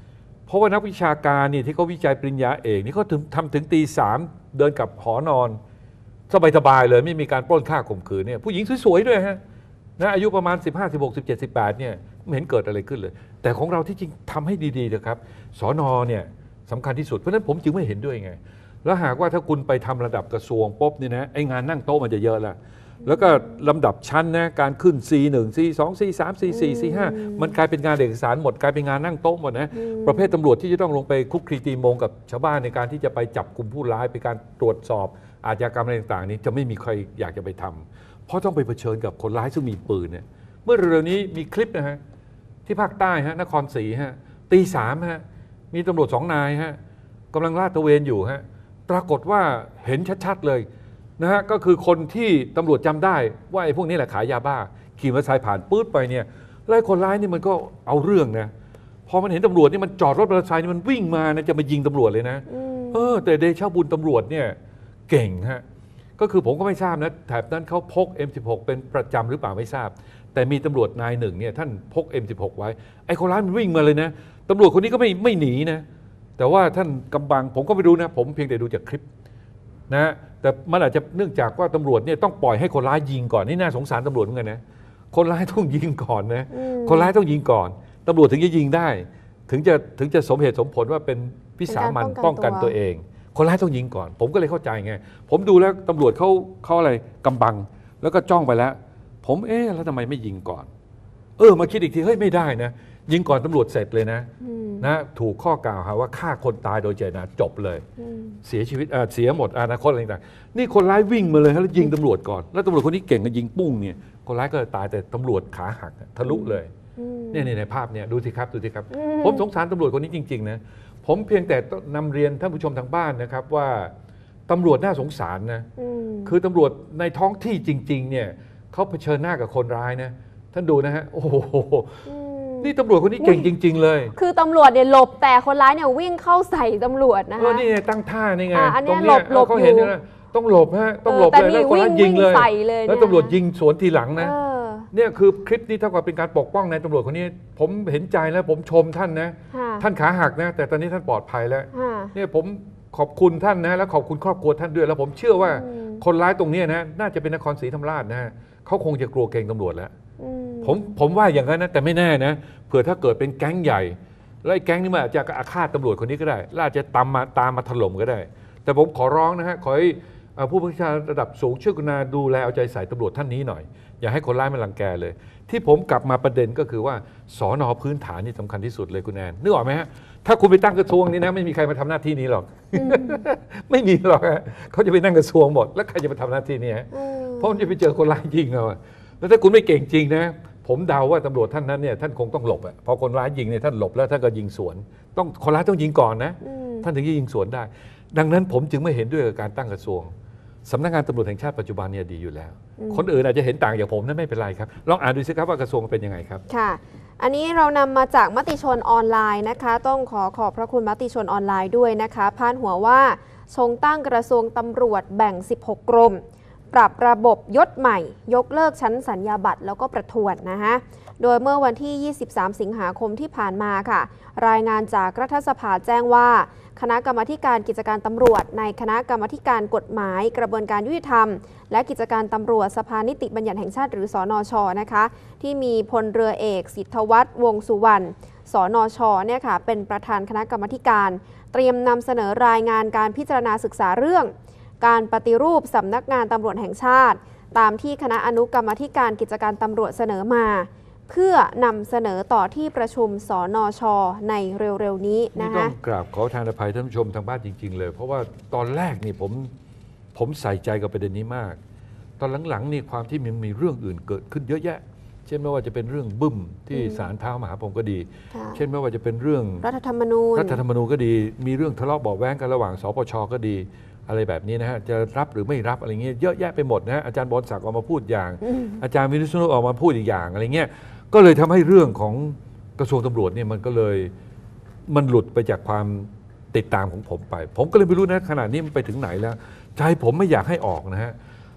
ราะว่านักวิชาการเนี่ยที่เขาวิจัยปริญญาเอกนี่เขาถึงทำถึงตีสามเดินกลับหอนอนสบายๆเลยไม่มีการปล้นฆ่าข่มขืนเนี่ยผู้หญิงสวยๆด้วยฮะนะอายุประมาณสิบห้า สิบหก สิบเจ็ด สิบแปดเนี่ยไม่เห็นเกิดอะไรขึ้นเลยแต่ของเราที่จริงทำให้ดีๆนะครับสนเนี่ยสำคัญที่สุดเพราะฉะนั้นผมจึงไม่เห็นด้วยไงแล้วหากว่าถ้าคุณไปทำระดับกระทรวงปุ๊บเนี่ยนะไอ้งานนั่งโต๊ะมันจะเยอะละแล้วก็ลำดับชั้นนะการขึ้น ซี หนึ่ง ซี สอง ซี สาม ซี สี่ ซี ห้ามันกลายเป็นงานเอกสารหมดกลายเป็นงานนั่งโต๊ะหมดนะประเภทตำรวจที่จะต้องลงไปคุกคีตีโมงกับชาวบ้านในการที่จะไปจับกลุ่มผู้ร้ายไปการตรวจสอบอาชญากรรมอะไรต่างๆนี้จะไม่มีใครอยากจะไปทำเพราะต้องไปเผชิญกับคนร้ายซึ่งมีปืนเนี่ยเมื่อเร็วๆนี้มีคลิปนะฮะที่ภาคใต้ฮะนครศรีฮะตีสามฮะมีตำรวจสองนายฮะกำลังลาดตระเวนอยู่ฮะปรากฏว่าเห็นชัดๆเลยนะฮะก็คือคนที่ตำรวจจำได้ว่าไอ้พวกนี้แหละขายยาบ้าขี่มอเตอร์ไซค์ผ่านปื๊ดไปเนี่ยไล่คนร้ายนี่มันก็เอาเรื่องนะพอมันเห็นตำรวจนี่มันจอดรถมอเตอร์ไซค์นี่มันวิ่งมานะจะมายิงตำรวจเลยนะเออแต่เดชะบุญตำรวจเนี่ยเก่งฮะก็คือผมก็ไม่ทราบนะแถบนั้นเขาพก เอ็ม สิบหก เป็นประจำหรือเปล่าไม่ทราบแต่มีตำรวจนายหนึ่งเนี่ยท่านพก เอ็ม สิบหก ไว้ไอ้คนร้ายมันวิ่งมาเลยนะตำรวจคนนี้ก็ไม่ไม่หนีนะแต่ว่าท่านกำบังผมก็ไม่รู้นะผมเพียงแต่ดูจากคลิปนะแต่มันอาจจะเนื่องจากว่าตำรวจเนี่ยต้องปล่อยให้คนร้ายยิงก่อนนี่น่าสงสารตำรวจเหมือนกันนะคนร้ายต้องยิงก่อนนะคนร้ายต้องยิงก่อนตำรวจถึงจะยิงได้ถึงจะถึงจะสมเหตุสมผลว่าเป็นวิสามัญป้องกันตัวเองคนร้ายต้องยิงก่อนผมก็เลยเข้าใจไงผมดูแล้วตำรวจเขาเขาอะไรกำบังแล้วก็จ้องไปแล้วผมเอ๊ะแล้วทำไมไม่ยิงก่อนเออมาคิดอีกทีเฮ้ยไม่ได้นะยิงก่อนตำรวจเสร็จเลยนะนะถูกข้อกล่าวหาว่าฆ่าคนตายโดยเจตนาจบเลยเสียชีวิตเสียหมดอนาคตอะไรต่างๆนี่คนร้ายวิ่งมาเลยแล้วยิงตำรวจก่อนแล้วตำรวจคนนี้เก่งก็ยิงปุ้งเนี่ยคนร้ายก็ตายแต่ตำรวจขาหักทะลุเลยเนี่ยในภาพเนี่ยดูสิครับดูสิครับผมสงสารตำรวจคนนี้จริงๆนะผมเพียงแต่นำเรียนท่านผู้ชมทางบ้านนะครับว่าตำรวจน่าสงสารนะคือตำรวจในท้องที่จริงๆเนี่ยเขาเผชิญหน้ากับคนร้ายนะท่านดูนะฮะโอ้โหนี่ตำรวจคนนี้เก่งจริงๆเลยคือตำรวจเนี่ยหลบแต่คนร้ายเนี่ยวิ่งเข้าใส่ตำรวจนะคะนี่ตั้งท่านี่ไงตรงนี้เขาเห็นนะต้องหลบฮะต้องหลบเลยแล้วคนร้ายยิงเลยแล้วตำรวจยิงสวนทีหลังนะเนี่ยคือคลิปนี้เท่ากับเป็นการปกป้องในตำรวจคนนี้ผมเห็นใจแล้วผมชมท่านนะท่านขาหักนะแต่ตอนนี้ท่านปลอดภัยแล้วเนี่ยผมขอบคุณท่านนะแล้วขอบคุณครอบครัวท่านด้วยแล้วผมเชื่อว่าคนร้ายตรงนี้นะน่าจะเป็นนครศรีธรรมราชนะเขาคงจะกลัวเกรงตำรวจแล้วผมผมว่าอย่างนั้นนะแต่ไม่แน่นะเผื่อถ้าเกิดเป็นแก๊งใหญ่แล้วไอ้แก๊งนี้มันอาจจะอาฆาตตำรวจคนนี้ก็ได้แล้วอาจจะตามมาตามมาถล่มก็ได้แต่ผมขอร้องนะฮะขอให้ผู้บัญชาการระดับสูงช่วยกรุณาดูแลเอาใจใส่ตำรวจท่านนี้หน่อยอย่าให้คนร้ายมันรังแกเลยที่ผมกลับมาประเด็นก็คือว่าสน.พื้นฐานนี่สำคัญที่สุดเลยคุณแอนนึกออกไหมฮะถ้าคุณไปตั้งกระทรวงนี้นะไม่มีใครมาทำหน้าที่นี้หรอก ไม่มีหรอกเขาจะไปนั่งกระทรวงหมดแล้วใครจะมาทำหน้าที่นี้เพราะมันจะไปเจอคนร้ายยิงเอาแล้วถ้าคุณไม่เก่งจริงนะผมเดาว่าตำรวจท่านนั้นเนี่ยท่านคงต้องหลบอ่ะพอคนร้ายยิงเนี่ยท่านหลบแล้วท่านก็ยิงสวนต้องคนร้ายต้องยิงก่อนนะท่านถึงจะยิงสวนได้ดังนั้นผมจึงไม่เห็นด้วยกับการตั้งกระทรวงสำนักงานตำรวจแห่งชาติปัจจุบันเนี่ยดีอยู่แล้วคนอื่นอาจจะเห็นต่างอย่างผมนั่นไม่เป็นไรครับลองอ่านดูสิครับว่ากระทรวงเป็นยังไงครับค่ะอันนี้เรานำมาจากมติชนออนไลน์นะคะต้องขอขอบพระคุณมติชนออนไลน์ด้วยนะคะพาดหัวว่าทรงตั้งกระทรวงตำรวจแบ่งสิบหกกรมปรับระบบยศใหม่ยกเลิกชั้นสัญญาบัตรแล้วก็ประทวนนะคะโดยเมื่อวันที่ ยี่สิบสาม สิงหาคมที่ผ่านมาค่ะรายงานจากรัฐสภาแจ้งว่าคณะกรรมาธิการกิจการตำรวจในคณะกรรมาธิการกฎหมายกระบวนการยุติธรรมและกิจการตำรวจสภานิติบัญญัติแห่งชาติหรือสนช.นะคะที่มีพลเรือเอกสิทธวัฒน์วงษ์สุวรรณสนช.เนี่ยค่ะเป็นประธานคณะกรรมาธิการเตรียมนำเสนอรายงานการพิจารณาศึกษาเรื่องการปฏิรูปสำนักงานตำรวจแห่งชาติตามที่คณะอนุกรรมาธิการกิจการตำรวจเสนอมาเพื่อนำเสนอต่อที่ประชุมสนช.ในเร็วๆนี้นะคะต้องกราบขอทานอภัยท่านผู้ชมทางบ้านจริงๆเลยเพราะว่าตอนแรกนี่ผมผมใส่ใจกับประเด็นนี้มากตอนหลังๆนี่ความที่มันมีเรื่องอื่นเกิดขึ้นเยอะแยะเช่นไม่ว่าจะเป็นเรื่องบึ้มที่ศาลเท้ามหาพรหมก็ดีเช่นไม่ว่าจะเป็นเรื่องรัฐธรรมนูญรัฐธรรมนูญก็ดีมีเรื่องทะเลาะเบาะแว้งกันระหว่างสปช.ก็ดีอะไรแบบนี้นะฮะจะรับหรือไม่รับอะไรเงี้ยเยอะแยะไปหมดนะฮะอาจารย์บรศักดิ์ออกมาพูดอย่างอาจารย์วินิษณุออกมาพูดอีกอย่างอะไรเงี้ยก็เลยทำให้เรื่องของกระทรวงตำรวจเนี่ยมันก็เลยมันหลุดไปจากความติดตามของผมไปผมก็เลยไม่รู้นะขนาดนี้มันไปถึงไหนแล้วใจผมไม่อยากให้ออกนะฮะ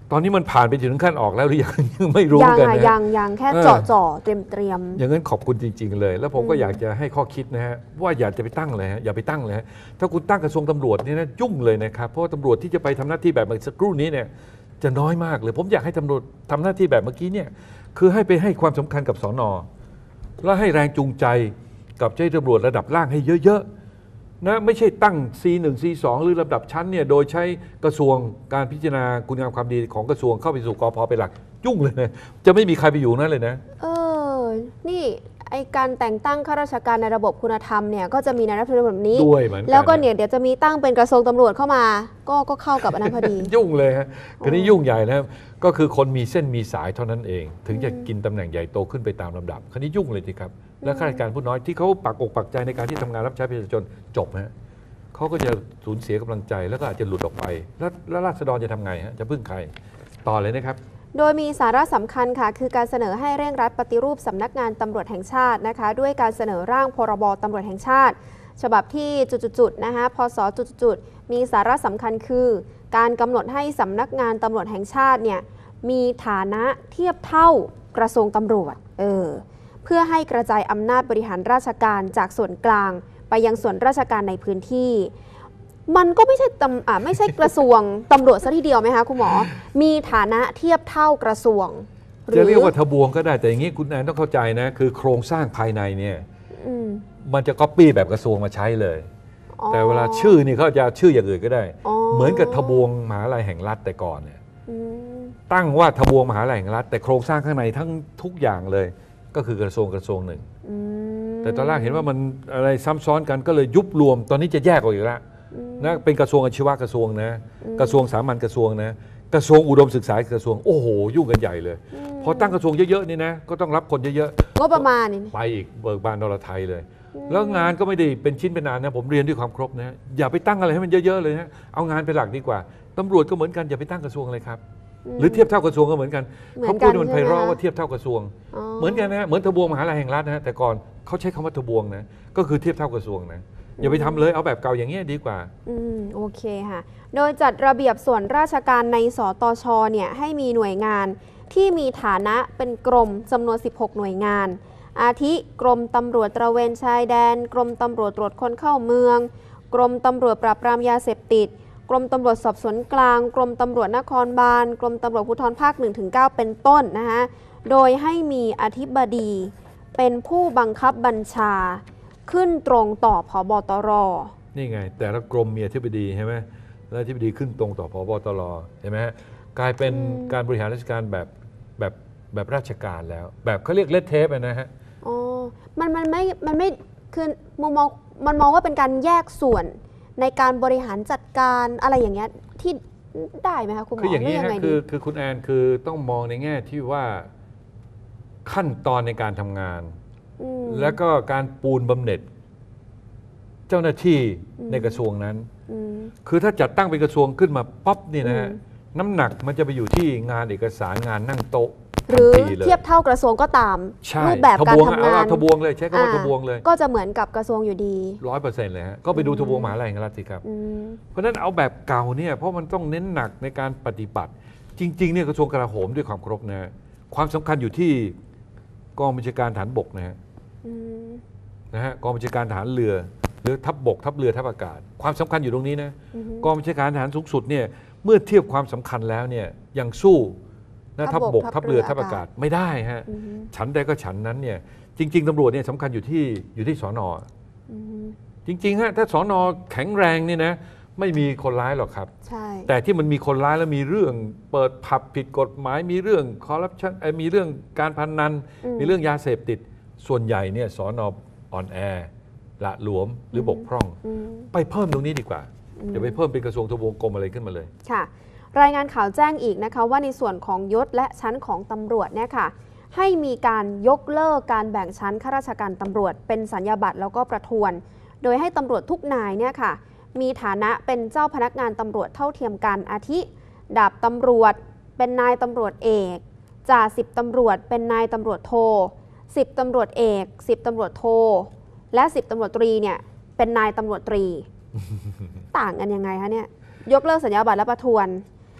ตอนนี้มันผ่านไปถึงขั้นออกแล้วหรือยัง ยังไม่รู้ยังกันอะนะยังยังแค่เออเจาะจ่อเตรียมเตรียมอย่างนั้นขอบคุณจริง ๆ เลย แล้วผมก็อืมอยากจะให้ข้อคิดนะฮะว่าอย่าจะไปตั้งเลยฮะอย่าไปตั้งเลยฮะถ้าคุณตั้งกระทรวงตำรวจเนี่ยนะยุ่งเลยนะครับเพราะว่าตำรวจที่จะไปทำหน้าที่แบบเมื่อสักครู่นี้เนี่ยจะน้อยมากเลย ผมอยากให้ตำรวจทำหน้าที่แบบเมื่อกี้เนี่ยคือให้ไปให้ความสำคัญกับสน.แล้วให้แรงจูงใจกับเจ้าหน้าที่ตำรวจระดับล่างให้เยอะๆนะไม่ใช่ตั้ง ซี หนึ่ง ซี สอง หรือลำดับชั้นเนี่ยโดยใช้กระทรวงการพิจารณาคุณงามความดีของกระทรวงเข้าไปสู่กพ.เป็นหลักยุ่งเลยนะจะไม่มีใครไปอยู่นั่นเลยนะเออ นี่ไอการแต่งตั้งข้าราชการในระบบคุณธรรมเนี่ยก็จะมีในรัฐธรรมนูญแบบนี้ด้วยเหมือนกันแล้วก็เนี่ยเดี๋ยวจะมีตั้งเป็นกระทรวงตำรวจเข้ามา ก็ก็เข้ากับอันนั้นพอดียุ่งเลยฮะคือนี้ยุ่งใหญ่นะครับก็คือคนมีเส้นมีสายเท่านั้นเอง ถึงจะกินตำแหน่งใหญ่โตขึ้นไปตามลำดับคันนี้ยุ่งเลยทีครับ และข้าราชการผู้น้อยที่เขาปักอกปักใจในการที่ทำงานรับใช้ประชาชนจบฮะเขาก็จะสูญเสียกำลังใจแล้วก็อาจจะหลุดออกไป แล้วแล้วราษฎรจะทำไงฮะจะพึ่งใครต่อเลยนะครับโดยมีสาระสำคัญค่ะคือการเสนอให้เร่งรัดปฏิรูปสำนักงานตำรวจแห่งชาตินะคะด้วยการเสนอร่างพรบตำรวจแห่งชาติ ฉบับที่จุดๆๆนะคะพศจุดๆมีสาระสำคัญคือ การกำหนดให้สำนักงานตำรวจแห่งชาติเนี่ยมีฐานะเทียบเท่ากระทรวงตำรวจเออเพื่อให้กระจายอำนาจบริหารราชการจากส่วนกลาง ไปยังส่วนราชการในพื้นที่ มันก็ไม่ใช่ตำอ่าไม่ใช่กระทรวง ตำรวจซะทีเดียวไหมคะคุณหมอ มีฐานะเทียบเท่ากระทรวงหจะเรียกว่าทบวงก็ได้แต่อย่างนี้คุณแอนต้องเข้าใจนะคือโครงสร้างภายในเนี่ยอืมมันจะก๊อปปี้แบบกระทรวงมาใช้เลยอ๋อแต่เวลาชื่อนี่เขาจะชื่ออย่างอื่นก็ได้อ๋อเหมือนกับทบวงมหาลัยแห่งรัฐแต่ก่อนเนี่ยอืมตั้งว่าทบวงมหาลัยแห่งรัฐแต่โครงสร้างข้างในทั้งทุกอย่างเลยก็คือกระทรวงกระทรวงหนึ่งอืมแต่ตอนแรกเห็นว่ามันอะไรซ้ำซ้อนกันก็เลยยุบรวมตอนนี้จะแยกออกอีกแล้วอืมนะเป็นกระทรวงอาชีวะกระทรวงนะอืมกระทรวงสามัญกระทรวงนะกระทรวงอุดมศึกษากระทรวงโอ้โหยุ่งกันใหญ่เลยมพอตั้งกระทรวงเยอะๆนี่นะก็ต้องรับคนเยอะงบประมาณนี่ๆไปอีกเบิกบานดอลลาร์ไทยเลย แล้วงานก็ไม่ได้เป็นชิ้นเป็นอันนะผมเรียนด้วยความครบนะอย่าไปตั้งอะไรให้มันเยอะๆเลยนะเอางานเป็นหลักดีกว่าตำรวจก็เหมือนกันอย่าไปตั้งกระทรวงเลยครับหรือเทียบเท่ากระทรวงก็เหมือนกันเหมืเขาอนพูกัดนมันไพใช่ไหมเราะคะว่าเทียบเท่ากระทรวงอ๋อเหมือนกันนะเหมือนทบวงมหาลัยแห่งรัฐนะแต่ก่อนเขาใช้คำว่าทบวงนะก็คือเทียบเท่ากระทรวงนะอย่าไปทำเลยเอาแบบเก่าอย่างเงี้ยดีกว่าอืมโอเคค่ะ โดยจัดระเบียบส่วนราชการในสตชเนี่ยให้มีหน่วยงานที่มีฐานะเป็นกรมจำนวน สิบหก หน่วยงาน อาทิกรมตำรวจตระเวนชายแดน กรมตำรวจตรวจคนเข้าเมือง กรมตำรวจปราบปรามยาเสพติด กรมตำรวจสอบสวนกลาง กรมตำรวจนครบาล กรมตำรวจภูธรภาค หนึ่งถึงเก้า เป็นต้นนะคะโดยให้มีอธิบดีเป็นผู้บังคับบัญชาขึ้นตรงต่อผบตรนี่ไง แต่ละกรมมีอธิบดีใช่ไหมแล้วอธิบดีขึ้นตรงต่อพบตรเห็นไหมฮะกลายเป็นอืมการบริหารราชการแบบแบบแบบราชการแล้ว แบบเขาเรียกเลดเทปนะฮะอ๋อ มันมันไม่ มันไม่ คือมุมมอง มันมองว่าเป็นการแยกส่วนในการบริหารจัดการอะไรอย่างเงี้ยที่ได้ไหมคะคุณหมอคืออย่างนี้หรืฮะไงคืดีอคือคุณแอนคือต้องมองในแง่ที่ว่าขั้นตอนในการทำงานมแล้วก็การปูนบำเหน็จเจ้าหน้าที่อืมในกระทรวงนั้นอืมคือถ้าจัดตั้งเป็นกระทรวงขึ้นมาป๊อปนี่นะฮะอืมน้ำหนักมันจะไปอยู่ที่งานเอกสารงานนั่งโต๊ะหรือทันทีลเทียบเท่ากระทรวงก็ตามใช่รูปแบบการทบวงทำงานเอาทบวงเลยใช้คำว่าอ่ทบวงเลยก็จะเหมือนกับกระทรวงอยู่ดีร้อยเปอร์เซ็นต์เลยฮะก็ไปดูอืมทบวงมหาลัยแห่งรัฐสิครับอืมเพราะฉะนั้นเอาแบบเก่าเนี่ยเพราะมันต้องเน้นหนักในการปฏิบัติ จริงๆเนี่ยกระทรวงกลาโหมด้วยความเคารพนะฮะความสำคัญอยู่ที่กองบัญชาการฐานบกนะฮะอืมนะฮะกองบัญชาการฐานเรือ หรือทัพบกทัพเรือทัพอากาศ ความสำคัญอยู่ตรงนี้นะอืมกองบัญชาการทหารสูงสุดเนี่ยเมื่อเทียบความสำคัญแล้วเนี่ยยังสู้นะทัทัพพบบ กกทัทัพพเรืเรือ อทัพอากาศไม่ได้ฮะอืมฉันใดก็ฉันนั้นเนี่ยจริง ๆตำรวจเนี่ยสำคัญอยู่ที่อยู่ที่สอนออืมจริงๆฮะถ้าสอนอแข็งแรงเนี่ยนะไม่มีคนร้ายหรอกครับใช่แต่ที่มันมีคนร้ายแล้วมีเรื่องเปิดผับผิดกฎหมายมีเรื่องคอร์รัปชันมีเรื่องการพนันอืมมีเรื่องยาเสพติดส่วนใหญ่เนี่ยสอนออ่อนแอละหลวมหรือบกพร่องอืมไปเพิ่มตรงนี้ดีกว่าอืมอย่าไปเพิ่มเป็นกระทรวงทบวงกรมอะไรขึ้นมาเลยค่ะ รายงานข่าวแจ้งอีกนะคะว่าในส่วนของยศและชั้นของตำรวจเนี่ยค่ะให้มีการยกเลิกการแบ่งชั้นข้าราชการตำรวจเป็นสัญญาบัตรแล้วก็ประทวน โดยให้ตำรวจทุกนายเนี่ยค่ะมีฐานะเป็นเจ้าพนักงานตำรวจเท่าเทียมกันอาทิ ดาบตำรวจเป็นนายตำรวจเอกจ่าสิบตำรวจเป็นนายตำรวจโทสิบตำรวจเอกสิบตำรวจโทและสิบตำรวจตรีเนี่ยเป็นนายตำรวจตรี ต่างกันยังไงคะเนี่ยยกเลิกสัญญาบัตรและประทวน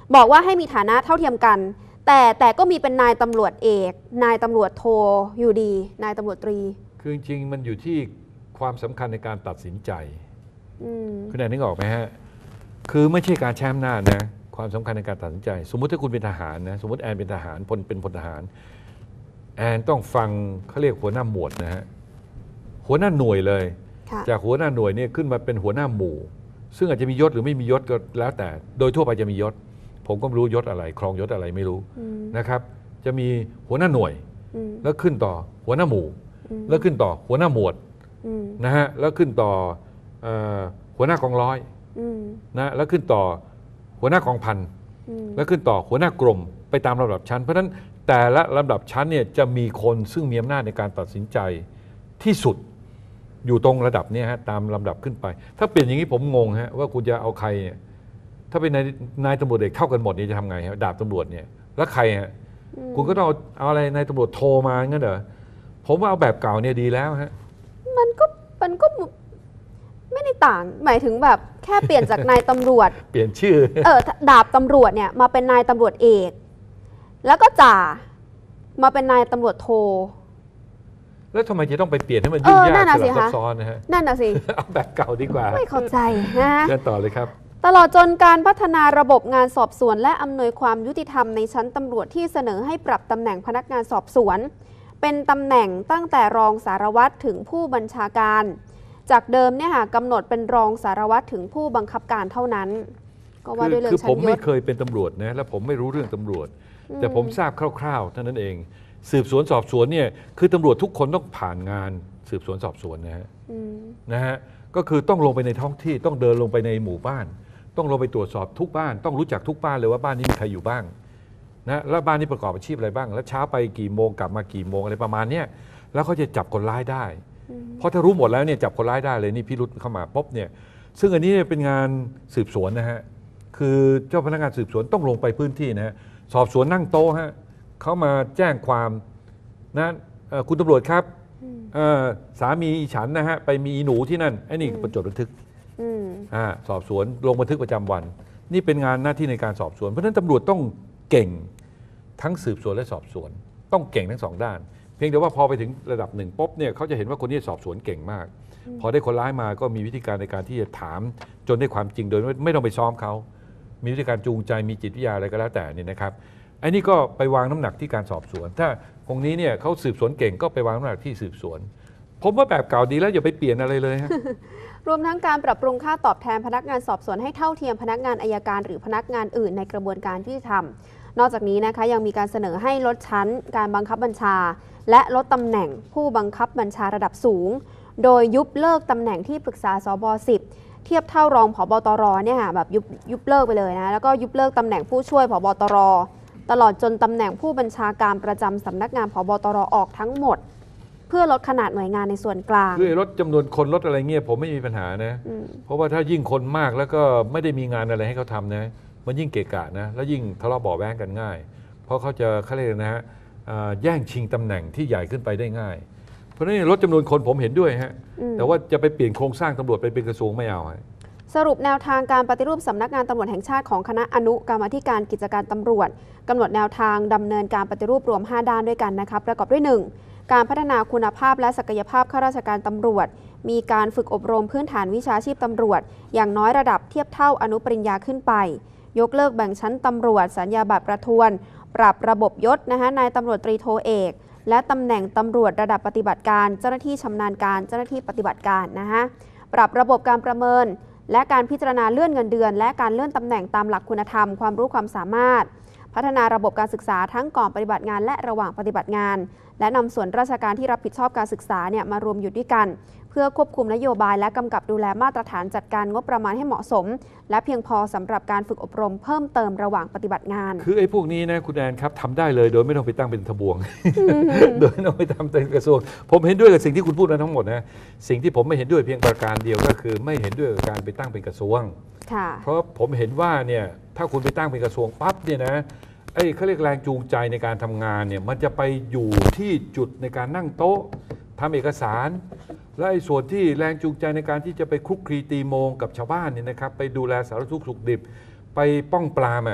บอกว่าให้มีฐานะเท่าเทียมกัน แต่แต่ก็มีเป็นนายตำรวจเอก นายตำรวจโทอยู่ดี นายตำรวจตรีคือจริงๆมันอยู่ที่ความสำคัญในการตัดสินใจอืมคุณแอนนึกออกไหมฮะคือไม่ใช่การใช้อำนาจนะความสำคัญในการตัดสินใจ สมมุติถ้าคุณเป็นทหารนะสมมติแอนเป็นทหารพลเป็นพลทหารแอนต้องฟังเขาเรียกหัวหน้าหมวดนะฮะหัวหน้าหน่วยเลยค่ะจากหัวหน้าหน่วยเนี่ยขึ้นมาเป็นหัวหน้าหมู่ ซึ่งอาจจะมียศหรือไม่มียศก็แล้วแต่ โดยทั่วไปจะมียศ ผมก็ไม่รู้ยศอะไรครองยศอะไรไม่รู้อืมนะครับ จะมีหัวหน้าหน่วยอืมแล้วขึ้นต่อหัวหน้าหมู่อืมแล้วขึ้นต่อหัวหน้าหมวดอืมนะฮะแล้วขึ้นต่อเอ่อหัวหน้ากองร้อยอืมนะแล้วขึ้นต่อหัวหน้ากองพันอืมแล้วขึ้นต่อหัวหน้ากรมไปตามลำดับชั้น เพราะฉะนั้นแต่ละลำดับชั้นเนี่ยจะมีคนซึ่งมีอำนาจในการตัดสินใจที่สุดอยู่ตรงระดับเนี้ฮะตามลำดับขึ้นไป ถ้าเปลี่ยนอย่างนี้ผมงงฮะว่าคุณจะเอาใครเนี่ยถ้าเป็นนายนายตำรวจเอกเท่ากันหมดนี่จะทำไงฮะดาบตำรวจเนี่ยแล้วใครฮะคุณก็ต้องเอาเอาอะไรนายตำรวจโทรมางั้นเหรอผมว่าเอาแบบเก่าเนี่ยดีแล้วฮะมันก็มันก็ไม่ได้ต่าง หมายถึงแบบแค่เปลี่ยนจากนายตำรวจเปลี่ยนชื่อเออดาบตำรวจเนี่ยมาเป็นนายตำรวจเอก แล้วก็จ่ามาเป็นนายตำรวจโทแล้วทำไมจะต้องไปเปลี่ยนให้มันยุ่งยากเออนั่นน่ะสสิลับซัคะบซ้อนนะฮะนั่นน่ะสิเอาแบบเก่าดีกว่าไม่เข้าใจนะเชิญต่อเลยครับตลอดจนการพัฒนาระบบงานสอบสวนและอำนวยความยุติธรรมในชั้นตำรวจที่เสนอให้ปรับตำแหน่งพนักงานสอบสวน เป็นตำแหน่งตั้งแต่รองสารวัตรถึงผู้บัญชาการ จากเดิมเนี่ยค่ะกำหนดเป็นรองสารวัตรถึงผู้บังคับการเท่านั้น ก็ว่าด้วยเรื่อคืองชั้ผนมยไม่ศเคยเป็นตำรวจนะและผมไม่รู้เรื่องตำรวจอืมแต่ผมทราบคร่าวๆเท่านั้นเอง สืบสวนสอบสวนเนี่ยคือตำรวจทุกคนต้องผ่านงานสืบสวนสอบสวนนะฮะอืมนะฮะก็คือต้องลงไปในท้องที่ต้องเดินลงไปในหมู่บ้าน ต้องลงไปตรวจสอบทุกบ้าน ต้องรู้จักทุกบ้านเลยว่าบ้านนี้มีใครอยู่บ้างนะแล้วบ้านนี้ประกอบอาชีพอะไรบ้าง แล้วเช้าไปกี่โมงกลับมากี่โมงอะไรประมาณเนี้ยแล้วเขาจะจับคนร้ายได้ เพราะถ้ารู้หมดแล้วเนี่ยจับคนร้ายได้เลยนี่พิรุธเข้ามาปุ๊บเนี่ยซึ่งอันนี้เนี่ยเป็นงานสืบสวนนะฮะคือเจ้าพนักงานสืบสวนต้องลงไปพื้นที่นะฮะสอบสวนนั่งโต๊ะฮะเขามาแจ้งความนะเอ่อคุณตำรวจครับเอ่อสามีฉันนะฮะไปมีอีหนูที่นั่นไอ้นี่จดบันทึกอืมอ่าสอบสวนลงบันทึกประจำวัน นี่เป็นงานหน้าที่ในการสอบสวนเพราะฉะนั้นตำรวจต้องเก่งทั้งสืบสวนและสอบสวน ต้องเก่งทั้งสองด้าน เพียงแต่ว่าพอไปถึงระดับหนึ่งปุ๊บเนี่ยเขาจะเห็นว่าคนนี้สอบสวนเก่งมาก พอได้คนร้ายมาก็มีวิธีการในการที่จะถามจนได้ความจริงโดยไม่ไม่ต้องไปซ้อมเขา มีวิธีการจูงใจมีจิตวิทยาอะไรก็แล้วแต่นี่นะครับไอ้นี่ก็ไปวางน้ำหนักที่การสอบสวน ถ้าตรงนี้เนี่ยเขาสืบสวนเก่งก็ไปวางน้ำหนักที่สืบสวน ผมว่าแบบเก่าดีแล้วอย่าไปเปลี่ยนอะไรเลยฮะรวมทั้งการปรับปรุงค่าตอบแทนพนักงานสอบสวนให้เท่าเทียมพนักงานอัยการหรือพนักงานอื่นในกระบวนการยุติธรรม นอกจากนี้นะคะยังมีการเสนอให้ลดชั้นการบังคับบัญชา และลดตำแหน่งผู้บังคับบัญชาระดับสูง โดยยุบเลิกตำแหน่งที่ปรึกษาสบสิบเทียบเท่ารองผบตรเนี่ยค่ะแบบยุบยุบเลิกไปเลยนะแล้วก็ยุบเลิกตำแหน่งผู้ช่วยผบตรตลอดจนตำแหน่งผู้บัญชาการประจำสำนักงานผบตรออกทั้งหมด เพื่อลดขนาดหน่วยงานในส่วนกลางคือลดจำนวนคนลดอะไรเงี้ยผมไม่มีปัญหานะอืมเพราะว่าถ้ายิ่งคนมากแล้วก็ไม่ได้มีงานอะไรให้เขาทำนะมันยิ่งเกะกะนะแล้วยิ่งทะเลาะเบาะแว้งกันง่าย เพราะเขาจะเขาเรียกนะฮะอ่าแย่งชิงตำแหน่งที่ใหญ่ขึ้นไปได้ง่าย เพราะฉะนั้นลดจำนวนคนผมเห็นด้วยฮะอืมแต่ว่าจะไปเปลี่ยนโครงสร้างตำรวจไปเป็นกระทรวงไม่เอาฮะสรุปแนวทางการปฏิรูปสำนักงานตำรวจแห่งชาติของคณะอนุกรรมาธิการกิจการตำรวจกำหนดแนวทางดำเนินการปฏิรูปรวม ห้า ด้านด้วยกันนะคะประกอบด้วย หนึ่ง การพัฒนาคุณภาพและศักยภาพข้าราชการตำรวจ มีการฝึกอบรมพื้นฐานวิชาชีพตำรวจ อย่างน้อยระดับเทียบเท่าอนุปริญญาขึ้นไป ยกเลิกแบ่งชั้นตำรวจสัญญาบัตรประทวน ปรับระบบยศนะคะนายตำรวจตรีโทเอก และตำแหน่งตำรวจระดับปฏิบัติการเจ้าหน้าที่ชำนาญการเจ้าหน้าที่ปฏิบัติการนะคะปรับระบบการประเมิน และการพิจารณาเลื่อนเงินเดือน และการเลื่อนตำแหน่งตามหลักคุณธรรมความรู้ความสามารถ พัฒนาระบบการศึกษาทั้งก่อนปฏิบัติงานและระหว่างปฏิบัติงาน และนำส่วนราชการที่รับผิดชอบการศึกษาเนี่ยมารวมอยู่ด้วยกัน เพื่อควบคุมนโยบายและกำกับดูแลมาตรฐานจัดการงบประมาณให้เหมาะสม และเพียงพอสำหรับการฝึกอบรมเพิ่มเติมระหว่างปฏิบัติงานคือไอ้พวกนี้นะคุณแอนครับทำได้เลยโดยไม่ต้องไปตั้งเป็นทบวง โดยไม่ต้องไปทำเป็นกระทรวง ผมเห็นด้วยกับสิ่งที่คุณพูดมาทั้งหมดนะสิ่งที่ผมไม่เห็นด้วยเพียงประการเดียวก็คือไม่เห็นด้วยกับการไปตั้งเป็นกระทรวงค่ะเพราะผมเห็นว่าเนี่ยถ้าคุณไปตั้งเป็นกระทรวงปั๊บเนี่ยนะไอ้เขาเรียกแรงจูงใจในการทำงานเนี่ยมันจะไปอยู่ที่จุดในการนั่งโต๊ะทำเอกสาร และไอ้ส่วนที่แรงจูงใจในการที่จะไปคลุกคลีตีโมงกับชาวบ้านเนี่ยนะครับไปดูแลสารทุกข์สุขดิบไปป้องปรามอ่ะ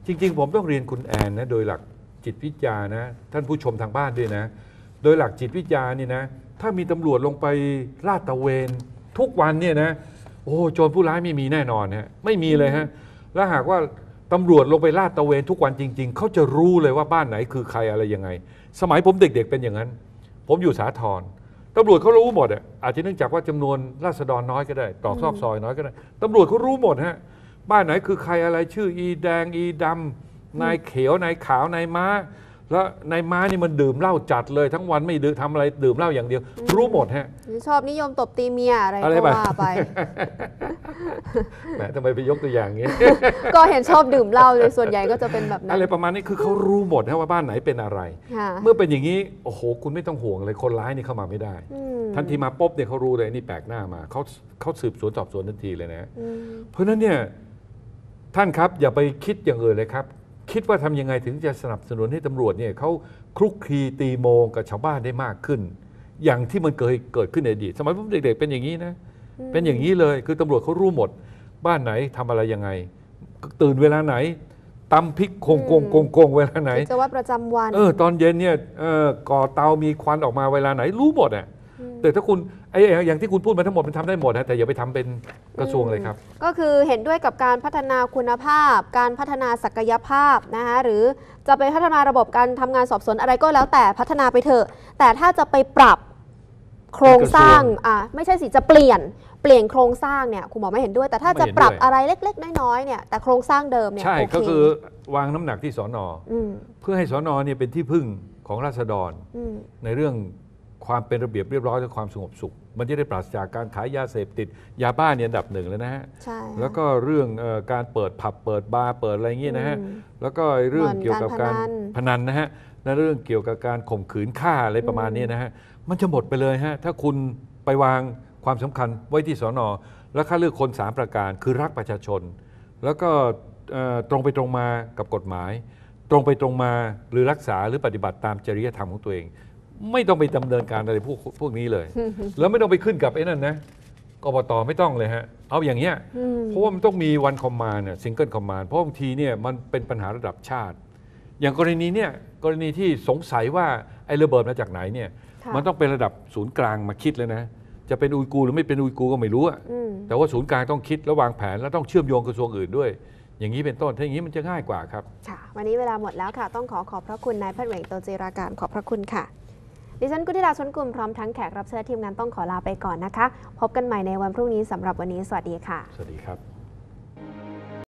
จริงๆผมต้องเรียนคุณแอนนะโดยหลักจิตวิทยานะท่านผู้ชมทางบ้านด้วยนะโดยหลักจิตวิทยานี่นะถ้ามีตำรวจลงไปลาดตระเวนทุกวันเนี่ยนะโอ้โจรผู้ร้ายไม่มีแน่นอนฮะไม่มีเลยฮะแล้วหากว่าตำรวจลงไปลาดตระเวนทุกวันจริงๆเขาจะรู้เลยว่าบ้านไหนคือใครอะไรยังไงสมัยผมเด็กๆเป็นอย่างนั้นผมอยู่สาทรตำรวจเขารู้หมดอ่ะอาจจะเนื่องจากว่าจำนวนราษฎรน้อยก็ได้ตรอกซอกซอยน้อยก็ได้ตำรวจเขารู้หมดฮะบ้านไหนคือใครอะไรชื่ออีแดงอีดำนายเขียวนายขาวนายม้าแล้วนายม้านี่มันดื่มเหล้าจัดเลยทั้งวันไม่ดื่มทำอะไรดื่มเหล้าอย่างเดียวรู้หมดฮะชอบนิยมตบตีเมียอะไรก็ว่าไปแหมทำไมไปยกตัวอย่างงี้ก็เห็นชอบดื่มเหล้าเลยส่วนใหญ่ก็จะเป็นแบบนั้นอะไรประมาณนี้คือเขารู้หมดนะว่าบ้านไหนเป็นอะไรเมื่อเป็นอย่างนี้โอ้โหคุณไม่ต้องห่วงเลยคนร้ายนี่เข้ามาไม่ได้ทันทีมาปุ๊บเนี่ยเขารู้เลยนี่แปลกหน้ามาเขาเขาสืบสวนสอบสวนทันทีเลยนะเพราะฉะนั้นเนี่ยท่านครับอย่าไปคิดอย่างอื่นเลยครับคิดว่าทำยังไงถึงจะสนับสนุนให้ตำรวจเนี่ยเขาคลุกคลีตีโมงกับชาวบ้านได้มากขึ้นอย่างที่มันเคยเกิดขึ้นในอดีตสมัยผมเด็กๆเป็นอย่างนี้นะเป็นอย่างนี้เลยคือตำรวจเขารู้หมดบ้านไหนทำอะไรยังไงตื่นเวลาไหนตำพริกโคงโกงโกงโกงเวลาไหนจะว่าประจำวันเออตอนเย็นเนี่ยก่อเตามีควันออกมาเวลาไหนรู้หมดอ่ะแต่ถ้าคุณไอ้อย่างที่คุณพูดมาทั้งหมดมันทำได้หมดนะแต่อย่าไปทำเป็นกระทรวงเลยครับก็คือเห็นด้วยกับการพัฒนาคุณภาพการพัฒนาศักยภาพนะคะหรือจะไปพัฒนาระบบการทำงานสอบสวนอะไรก็แล้วแต่พัฒนาไปเถอะแต่ถ้าจะไปปรับโครงสร้างอ่ะไม่ใช่สิจะเปลี่ยนเปลี่ยนโครงสร้างเนี่ยคุณหมอไม่เห็นด้วยแต่ถ้าจะปรับอะไรเล็กๆน้อยๆเนี่ยแต่โครงสร้างเดิมเนี่ยใช่ก็คือวางน้ำหนักที่สน.เพื่อให้สน.เนี่ยเป็นที่พึ่งของราษฎรในเรื่องความเป็นระเบียบเรียบร้อยและความสงบสุขมันจะได้ปราศจากการขายยาเสพติดยาบ้าเนี่ยอันดับหนึ่งเลยนะฮะแล้วก็เรื่องการเปิดผับเปิดบาร์เปิดอะไรเงี้ยนะฮะแล้วก็เรื่องเกี่ยวกับการพนันนะฮะและเรื่องเกี่ยวกับการข่มขืนฆ่าอะไรประมาณนี้นะฮะมันจะหมดไปเลยฮะถ้าคุณไปวางความสำคัญไว้ที่สน.แล้วค่าเลือกคนสามประการคือรักประชาชนแล้วก็ตรงไปตรงมากับกฎหมายตรงไปตรงมาหรือรักษาหรือปฏิบัติตามจริยธรรมของตัวเองไม่ต้องไปดำเนินการอะไรพวกพวกนี้เลย แล้วไม่ต้องไปขึ้นกับไอ้นั่นนะกบต.ไม่ต้องเลยฮะเอาอย่างเงี้ยเพราะว่ามันต้องมีวันคอมมานด์เนี่ยซิงเกิลคอมมานด์เพราะบางทีเนี่ยมันเป็นปัญหาระดับชาติอย่างกรณีเนี่ยกรณีที่สงสัยว่าไอ้ระเบิดมาจากไหนเนี่ยมันต้องเป็นระดับศูนย์กลางมาคิดเลยนะจะเป็นอุยกูร์หรือไม่เป็นอุยกูร์ก็ไม่รู้อะแต่ว่าศูนย์กลางต้องคิดและวางแผนแล้วต้องเชื่อมโยงกระทรวงอื่นด้วยอย่างนี้เป็นต้นถ้าอย่างนี้มันจะง่ายกว่าครับค่ะวันนี้เวลาหมดแล้วค่ะต้องขอขอบพระคุณนายแพทย์เหวงโตจิราการขอบพระคุณค่ะดิฉันกุธิดาชนกุลพร้อมทั้งแขกรับเชิญทีมงานต้องขอลาไปก่อนนะคะพบกันใหม่ในวันพรุ่งนี้สำหรับวันนี้สวัสดีค่ะสวัสดีครับ